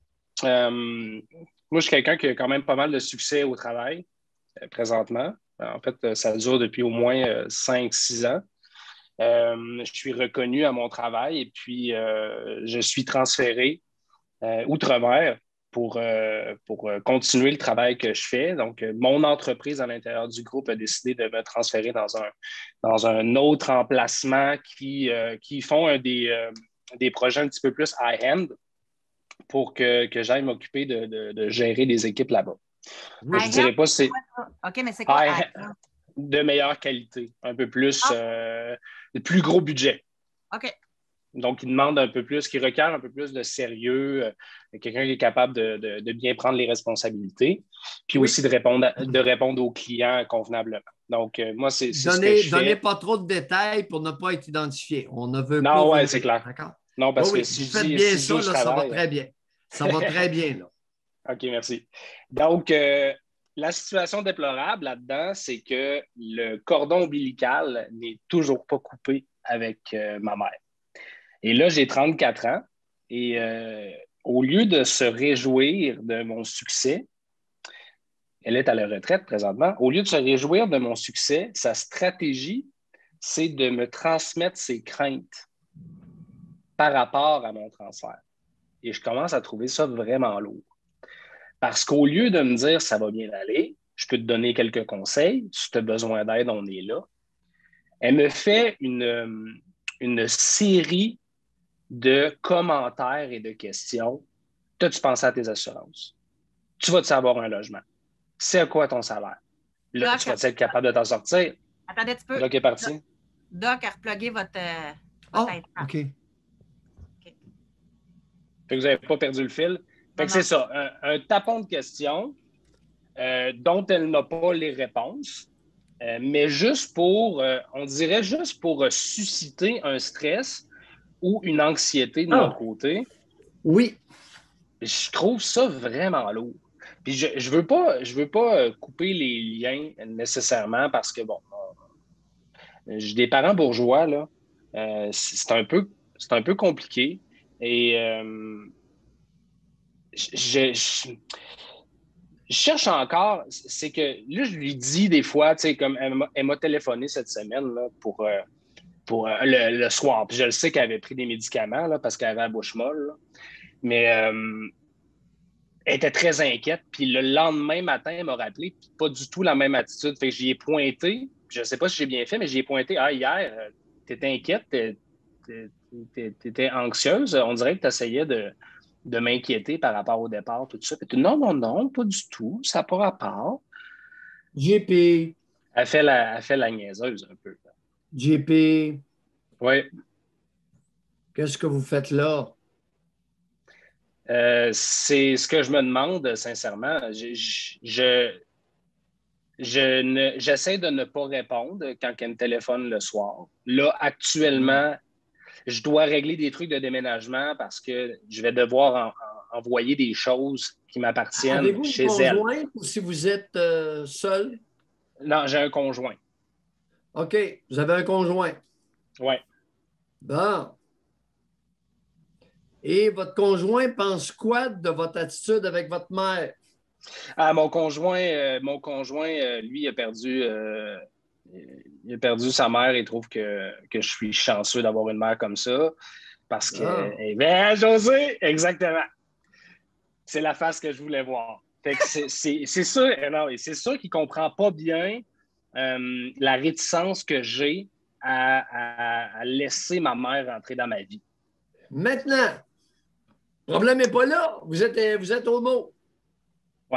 Moi, je suis quelqu'un qui a quand même pas mal de succès au travail présentement. En fait, ça dure depuis au moins 5-6 ans. Je suis reconnu à mon travail et puis je suis transféré outre-mer pour continuer le travail que je fais. Donc, mon entreprise à l'intérieur du groupe a décidé de me transférer dans un autre emplacement qui font des projets un petit peu plus high-end pour que j'aille m'occuper de gérer des équipes là-bas. Oui. Je ne dirais pas si c'est OK, mais c'est quoi? de meilleure qualité, un peu plus, de plus gros budget. OK. Donc, il demande un peu plus, qui requiert un peu plus de sérieux, quelqu'un qui est capable de bien prendre les responsabilités, puis aussi de répondre aux clients convenablement. Donc, moi, c'est ce que je fais. Donnez pas trop de détails pour ne pas être identifié. On ne veut pas. Non, oui, c'est clair. D'accord? Non, parce que si vous faites je dis bien si ça, je là, ça va travaille, très bien. Ça va très bien, là. OK, merci. Donc, la situation déplorable là-dedans, c'est que le cordon ombilical n'est toujours pas coupé avec ma mère. Et là, j'ai 34 ans et au lieu de se réjouir de mon succès, elle est à la retraite présentement, au lieu de se réjouir de mon succès, sa stratégie, c'est de me transmettre ses craintes par rapport à mon transfert. Et je commence à trouver ça vraiment lourd. Parce qu'au lieu de me dire « ça va bien aller », je peux te donner quelques conseils, si tu as besoin d'aide, on est là. Elle me fait une série de commentaires et de questions. T'as-tu pensé à tes assurances? Tu vas-tu avoir un logement? C'est quoi ton salaire? Là, tu vas-être capable de t'en sortir? Attendez un petit peu. Doc est parti. Doc a replugué votre tête. OK. Fait que vous n'avez pas perdu le fil. Fait que c'est ça, un tapon de questions dont elle n'a pas les réponses, mais juste pour, on dirait juste pour susciter un stress ou une anxiété de mon côté. Oui. Je trouve ça vraiment lourd. Puis je veux pas couper les liens nécessairement parce que, bon, j'ai des parents bourgeois, là. C'est un peu compliqué. Et je cherche encore, c'est que là, je lui dis des fois, tu sais, comme elle m'a téléphoné cette semaine là, pour pour le soir. Puis je le sais qu'elle avait pris des médicaments là, parce qu'elle avait la bouche molle. Là. Mais elle était très inquiète. Puis le lendemain matin, elle m'a rappelé, puis pas du tout la même attitude. Fait que j'y ai pointé. Je ne sais pas si j'ai bien fait, mais j'y ai pointé. Ah, hier, tu étais inquiète, tu étais anxieuse. On dirait que tu essayais de m'inquiéter par rapport au départ, tout ça. Puis, non, pas du tout. Ça n'a pas rapport. JP. Elle fait la niaiseuse un peu. JP. Oui. Qu'est-ce que vous faites là? C'est ce que je me demande, sincèrement. J'essaie de ne pas répondre quand elle me téléphone le soir. Là, actuellement, je dois régler des trucs de déménagement parce que je vais devoir envoyer des choses qui m'appartiennent Avez-vous chez une elle. conjointe ou si vous êtes seul? Non, j'ai un conjoint. OK, vous avez un conjoint. Oui. Bon. Et votre conjoint pense quoi de votre attitude avec votre mère? Ah, mon conjoint, lui, il a perdu sa mère et trouve que je suis chanceux d'avoir une mère comme ça. Parce que, ben, José, exactement. C'est la face que je voulais voir. Fait que c'est sûr, non, c'est sûr qu'il ne comprend pas bien la réticence que j'ai à laisser ma mère rentrer dans ma vie. Maintenant, le problème n'est pas là. Vous êtes homo. Oui.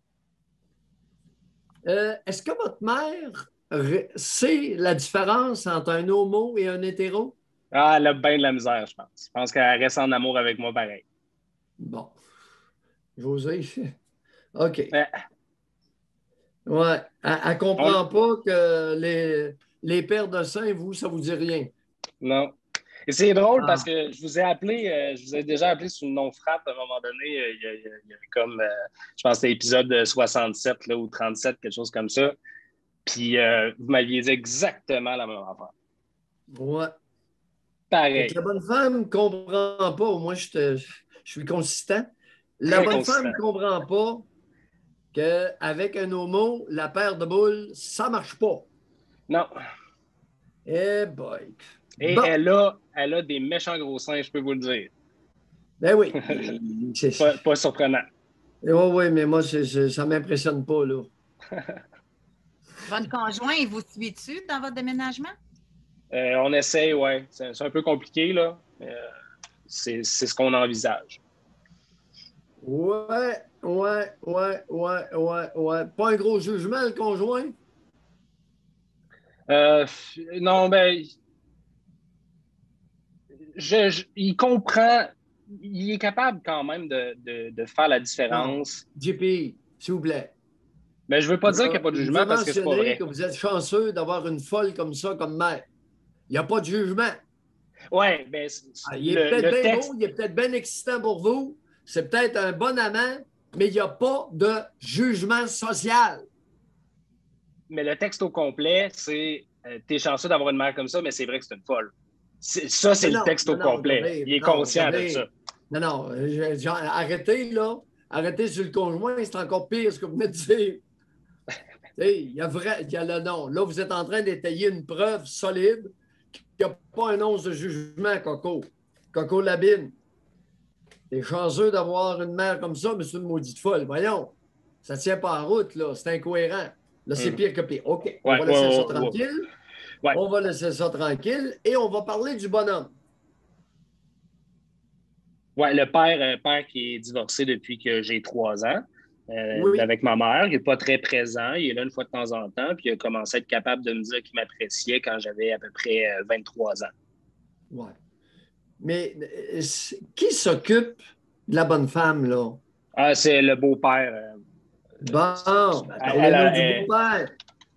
Est-ce que votre mère sait la différence entre un homo et un hétéro? Ah, elle a bien de la misère, je pense. Je pense qu'elle reste en amour avec moi pareil. Bon. José, OK. Ouais. Ouais. Elle ne comprend pas que les paires de seins, ça ne vous dit rien. Non. Et c'est drôle parce que je vous ai déjà appelé sous le nom Frappe à un moment donné. Il y a comme, je pense que c'était l'épisode 67 là, ou 37, quelque chose comme ça. Puis vous m'aviez dit exactement la même affaire. Ouais. Pareil. La bonne femme ne comprend pas. Au moins, je suis consistant. La bonne femme ne comprend pas qu'avec un homo, la paire de boules, ça ne marche pas. Non. Eh boy. Et bon. elle a des méchants gros seins, je peux vous le dire. Ben oui. pas surprenant. Oui, mais moi, ça ne m'impressionne pas, là. Votre conjoint, il vous suit-tu dans votre déménagement? On essaye, oui. C'est un peu compliqué, là. C'est ce qu'on envisage. Ouais. Pas un gros jugement, le conjoint? Non, ben... il comprend... Il est capable quand même de faire la différence. Non. JP, s'il vous plaît. Mais je ne veux pas dire qu'il n'y a pas de jugement parce que c'est pas vrai. Que vous êtes chanceux d'avoir une folle comme ça, comme mère. Il n'y a pas de jugement. Oui, bien... il est peut-être bien beau, il est peut-être bien excitant pour vous. C'est peut-être un bon amant, mais il n'y a pas de jugement social. Mais le texte au complet, c'est t'es chanceux d'avoir une mère comme ça, mais c'est vrai que c'est une folle. Ça, c'est le texte au complet. Il est conscient de ça. Non, arrêtez, là. Arrêtez sur le conjoint, c'est encore pire ce que vous venez de dire. Il y a le nom. Là, vous êtes en train d'étayer une preuve solide qu'il n'y a pas un once de jugement, Coco. Coco Labine. T'es chanceux d'avoir une mère comme ça, mais c'est une maudite folle. Voyons, ça ne tient pas en route, là. C'est incohérent. Là, c'est pire que pire. OK, on va laisser ça tranquille. Ouais. On va laisser ça tranquille et on va parler du bonhomme. Oui, le père qui est divorcé depuis que j'ai 3 ans, avec ma mère. Il n'est pas très présent. Il est là une fois de temps en temps. Puis il a commencé à être capable de me dire qu'il m'appréciait quand j'avais à peu près 23 ans. Oui. Mais qui s'occupe de la bonne femme, là? Ah, c'est le beau-père. Bon, parlez-nous du beau-père.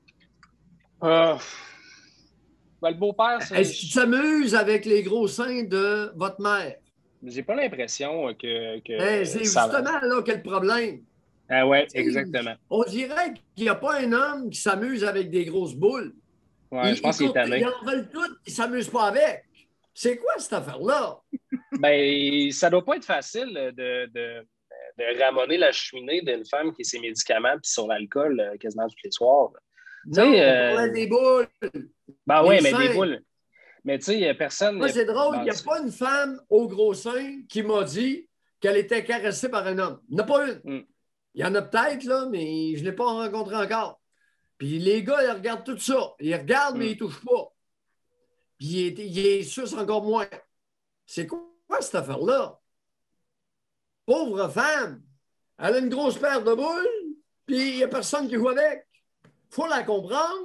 Ben, le beau-père, c'est... Est-ce qu'il s'amuse avec les gros seins de votre mère? J'ai pas l'impression que c'est justement là qu'est le problème. Ah oui, exactement. On dirait qu'il n'y a pas un homme qui s'amuse avec des grosses boules. Ouais, je pense qu'il est tanné. Ils en veulent toutes, ils ne s'amusent pas avec. C'est quoi cette affaire-là? Ben, ça doit pas être facile de ramoner la cheminée d'une femme qui a ses médicaments puis sur l'alcool quasiment tous les soirs. Non, on parlait des boules. Ben oui, mais des boules. Mais tu sais, il n'y a personne. Moi, c'est drôle, il n'y a Bon, pas une femme au gros sein qui m'a dit qu'elle était caressée par un homme. Il n'y en a pas une. Mm. Il y en a peut-être, là, mais je ne l'ai pas rencontré encore. Puis les gars, ils regardent tout ça. Ils regardent, mais ils ne touchent pas. Puis il est suce encore moins. C'est quoi cette affaire-là? Pauvre femme. Elle a une grosse paire de boules, puis il n'y a personne qui joue avec. Il faut la comprendre.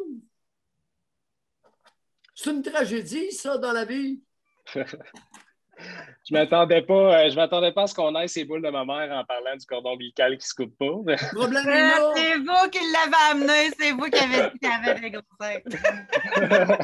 C'est une tragédie, ça, dans la vie. je m'attendais pas à ce qu'on aille ces boules de ma mère en parlant du cordon ombilical qui se coupe pas. Le problème est là. C'est vous qui l'avez amené, c'est vous qui avez dit qu'il y avait des gros seins.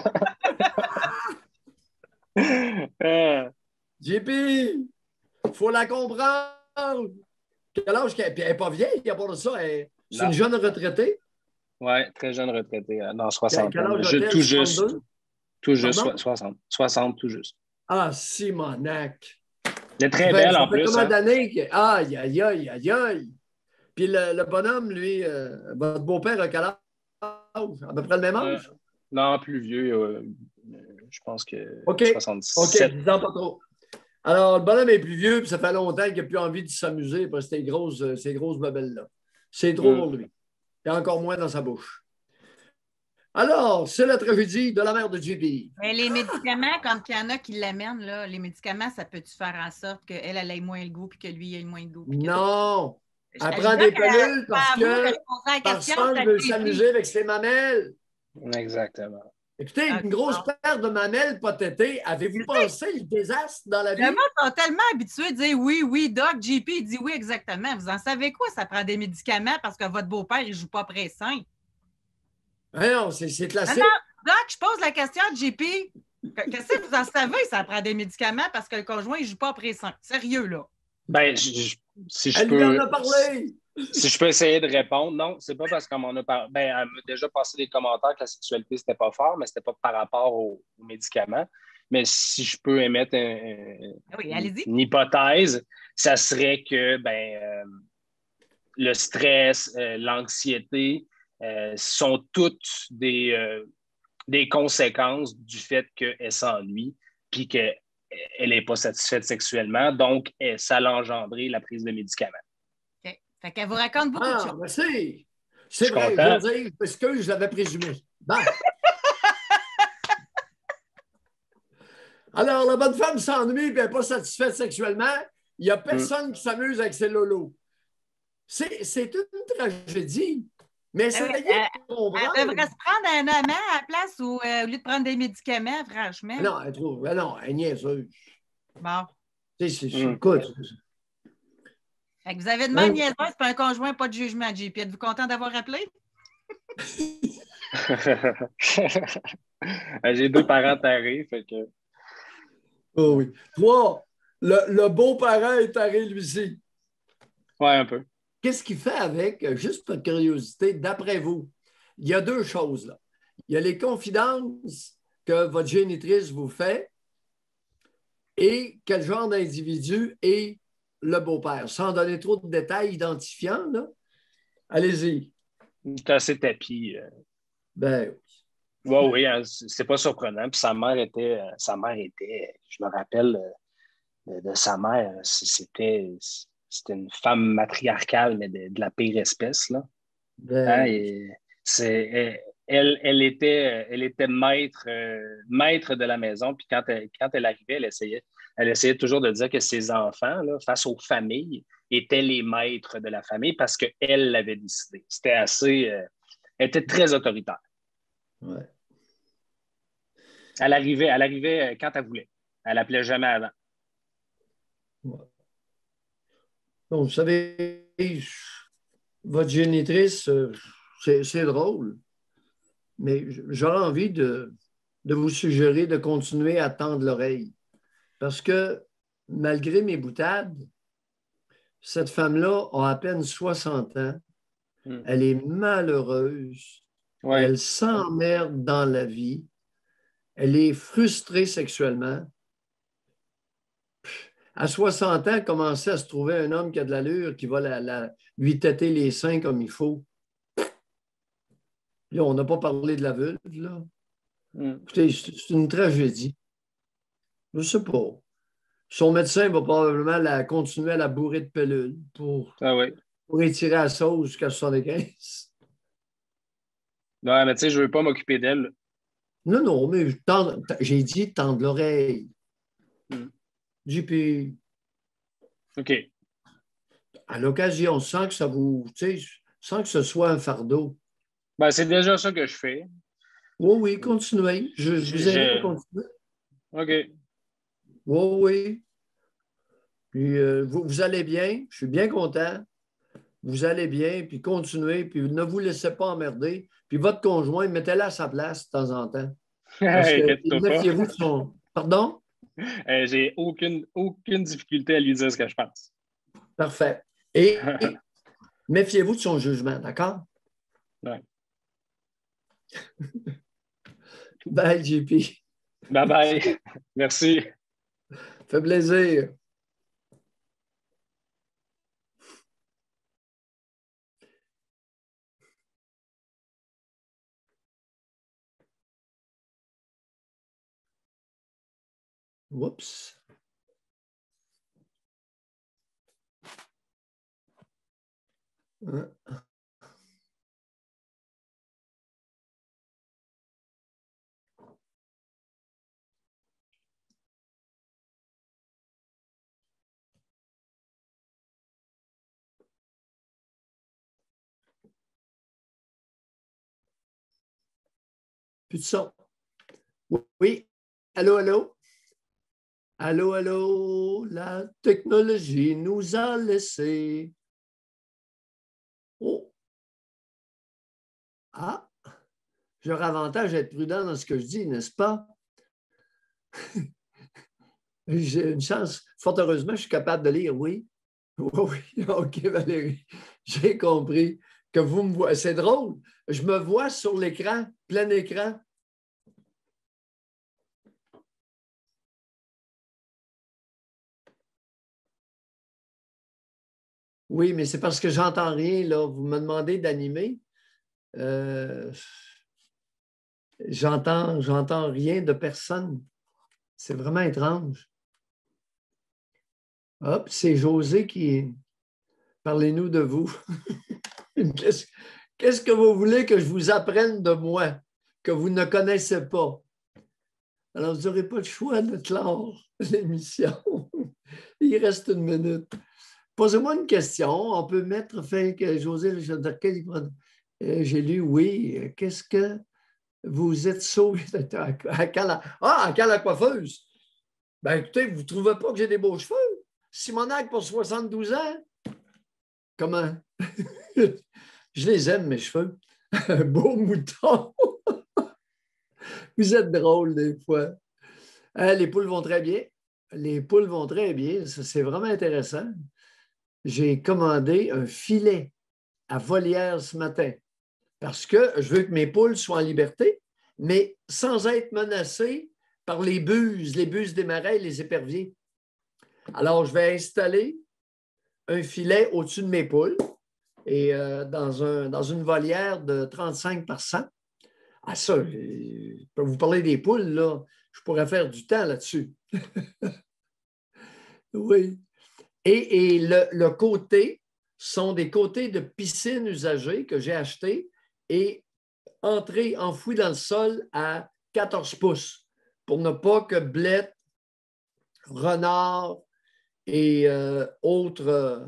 JP, il faut la comprendre. Quel âge qu'elle... Puis elle n'est pas vieille, il n'y a pas de ça. C'est une jeune retraitée. Oui, très jeune retraitée, dans 60 Quel ans. âge a-t-elle? Tout juste. 62? Tout juste, Pardon? 60. 60, tout juste. Ah, Simonac. Elle est très belle en plus. Combien Hein? d'années que... Aïe, aïe, aïe, aïe, aïe. Puis le bonhomme, lui, votre beau-père a quel âge? À peu près le même âge? Non, plus vieux. Je pense que OK. 77. OK, 10 ans pas trop. Alors, le bonhomme est plus vieux, puis ça fait longtemps qu'il n'a plus envie de s'amuser parce que ces grosses babelles-là. C'est trop pour lui. Il y a encore moins dans sa bouche. Alors, c'est la tragédie de la mère de JP. Mais les médicaments, quand il y en a qui l'amènent, là, les médicaments, ça peut-tu faire en sorte qu'elle ait moins le goût puis que lui ait moins le goût? Non! Je Elle prend des pilules parce question, qu'elle veut s'amuser avec ses mamelles. Exactement. Écoutez, une grosse paire de mamelles pas tétées, avez-vous pensé le désastre dans la vie? Les gens sont tellement habitués de dire oui, oui, Doc, JP, il dit oui, exactement. Vous en savez quoi? Ça prend des médicaments parce que votre beau-père, il ne joue pas près sain. Non, c'est classique. Non, Doc, je pose la question à JP. Qu'est-ce que vous en savez? Ça prend des médicaments parce que le conjoint, il ne joue pas après 5. Sérieux, là. Ben, si je Elle peux. lui en a parlé! Si je peux essayer de répondre, non, c'est pas parce qu'on m'en a parlé. Ben, elle m'a déjà passé des commentaires que la sexualité, c'était pas fort, mais c'était pas par rapport aux médicaments. Mais si je peux émettre une hypothèse, ça serait que le stress, l'anxiété sont toutes des conséquences du fait qu'elle s'ennuie puis qu'elle n'est pas satisfaite sexuellement. Donc, ça a engendré la prise de médicaments. OK. Fait qu'elle vous raconte beaucoup de choses. Merci. C'est vrai, je veux dire, parce que je l'avais présumé. Bon. Alors, la bonne femme s'ennuie et elle n'est pas satisfaite sexuellement. Il n'y a personne qui s'amuse avec ses lolos. C'est une tragédie. Mais c'est Elle devrait se prendre un amant à la place au lieu de prendre des médicaments, franchement. Non, elle trouve. Non, elle est niaiseuse. Bon. Écoute. Fait que vous avez de même niaiseuse, c'est pas un conjoint, pas de jugement, JP. Êtes-vous content d'avoir appelé? J'ai 2 parents tarés, fait que. Oh oui. 3, le beau-parent est taré, lui-ci. Oui, un peu. Qu'est-ce qu'il fait avec, juste par curiosité, d'après vous? Il y a 2 choses là. Il y a les confidences que votre génitrice vous fait et quel genre d'individu est le beau-père. Sans donner trop de détails identifiants, là. Allez-y. C'est assez tapis. Ben oui. Oui, hein, c'est pas surprenant. Puis sa mère était, je me rappelle de sa mère, c'était une femme matriarcale, mais de la pire espèce, là. Hein, elle était maître de la maison. Puis quand elle arrivait, elle essayait toujours de dire que ses enfants, là, face aux familles, étaient les maîtres de la famille parce qu'elle l'avait décidé. C'était elle était très autoritaire. Ouais. Elle arrivait quand elle voulait. Elle n'appelait jamais avant. Ouais. Donc, vous savez, votre génitrice, c'est drôle, mais j'aurais envie de vous suggérer de continuer à tendre l'oreille. Parce que, malgré mes boutades, cette femme-là a à peine 60 ans. Elle est malheureuse. Ouais. Elle s'emmerde dans la vie. Elle est frustrée sexuellement. À 60 ans, commencer à se trouver un homme qui a de l'allure, qui va lui têter les seins comme il faut. Là, on n'a pas parlé de la vulve, là. Écoutez, c'est une tragédie. Je ne sais pas. Son médecin va probablement continuer à la bourrer de pilules Ah oui. pour étirer la sauce jusqu'à 75. Non, mais tu sais, je veux pas m'occuper d'elle. Non, non, mais j'ai dit tendre l'oreille. JP, OK. à l'occasion, sans que ça vous, tu sais, sans que ce soit un fardeau. Ben, c'est déjà ça que je fais. Oui, oui, continuez. Je vous invite à continuer. OK. Oui, oui. Puis vous allez bien. Je suis bien content. Vous allez bien, puis continuez, puis ne vous laissez pas emmerder. Puis votre conjoint, mettez-le à sa place de temps en temps. Parce que Inquiète-toi pas. méfiez-vous de son. Pardon? J'ai aucune difficulté à lui dire ce que je pense. Parfait. Et méfiez-vous de son jugement, d'accord? Ouais. Bye, JP. Bye bye. Merci. Fait plaisir. Oups. Plus de son. Oui. Allô, allô? Allô, allô? La technologie nous a laissé. Oh. Ah. J'aurais avantage à être prudent dans ce que je dis, n'est-ce pas? J'ai une chance. Fort heureusement, je suis capable de lire, oui. Oui, oui. OK, Valérie. J'ai compris que vous me voyez. C'est drôle. Je me vois sur l'écran, plein écran. Oui, mais c'est parce que j'entends rien, là. Vous me demandez d'animer. J'entends rien de personne. C'est vraiment étrange. Hop, c'est José qui. Parlez-nous de vous. Qu'est-ce que vous voulez que je vous apprenne de moi, que vous ne connaissez pas? Alors, vous n'aurez pas le choix de clore l'émission. Il reste une minute. Posez-moi une question. On peut mettre fin que José, j'ai lu, oui. Qu'est-ce que vous êtes sauvé à quand la coiffeuse? Ben écoutez, vous ne trouvez pas que j'ai des beaux cheveux? Simonac pour 72 ans? Comment? Je les aime, mes cheveux. Un beau mouton. Vous êtes drôle des fois. Les poules vont très bien. Les poules vont très bien. C'est vraiment intéressant. J'ai commandé un filet à volière ce matin parce que je veux que mes poules soient en liberté, mais sans être menacées par les buses des marais et les éperviers. Alors, je vais installer un filet au-dessus de mes poules et dans une volière de 35 par 100. Ah ça, je peux vous parler des poules, là. Je pourrais faire du temps là-dessus. Oui. Et le côté sont des côtés de piscine usagés que j'ai achetés et enfouis dans le sol à 14 pouces pour ne pas que blettes, renards et autres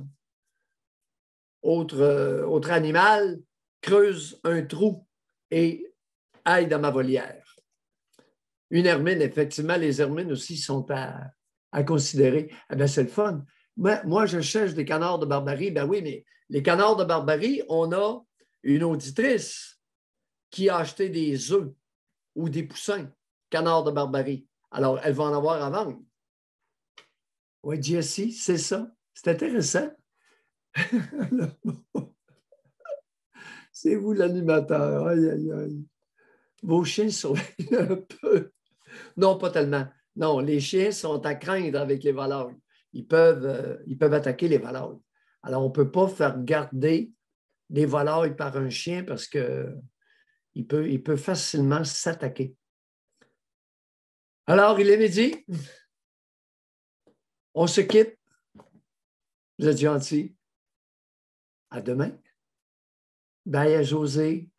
animaux creusent un trou et aillent dans ma volière. Une hermine, effectivement, les hermines aussi sont à considérer. Eh bien, c'est le fun. Moi, je cherche des canards de Barbarie. Ben oui, mais les canards de Barbarie, on a une auditrice qui a acheté des œufs ou des poussins, canards de Barbarie. Alors, elle va en avoir à vendre. Oui, Jessie, c'est ça. C'est intéressant. C'est vous l'animateur. Aïe, aïe, aïe. Vos chiens sont un peu. Non, pas tellement. Non, les chiens sont à craindre avec les volailles. Ils peuvent attaquer les volailles. Alors, on ne peut pas faire garder des volailles par un chien parce qu'il peut facilement s'attaquer. Alors, il est midi. On se quitte. Vous êtes gentils. À demain. Bye à José.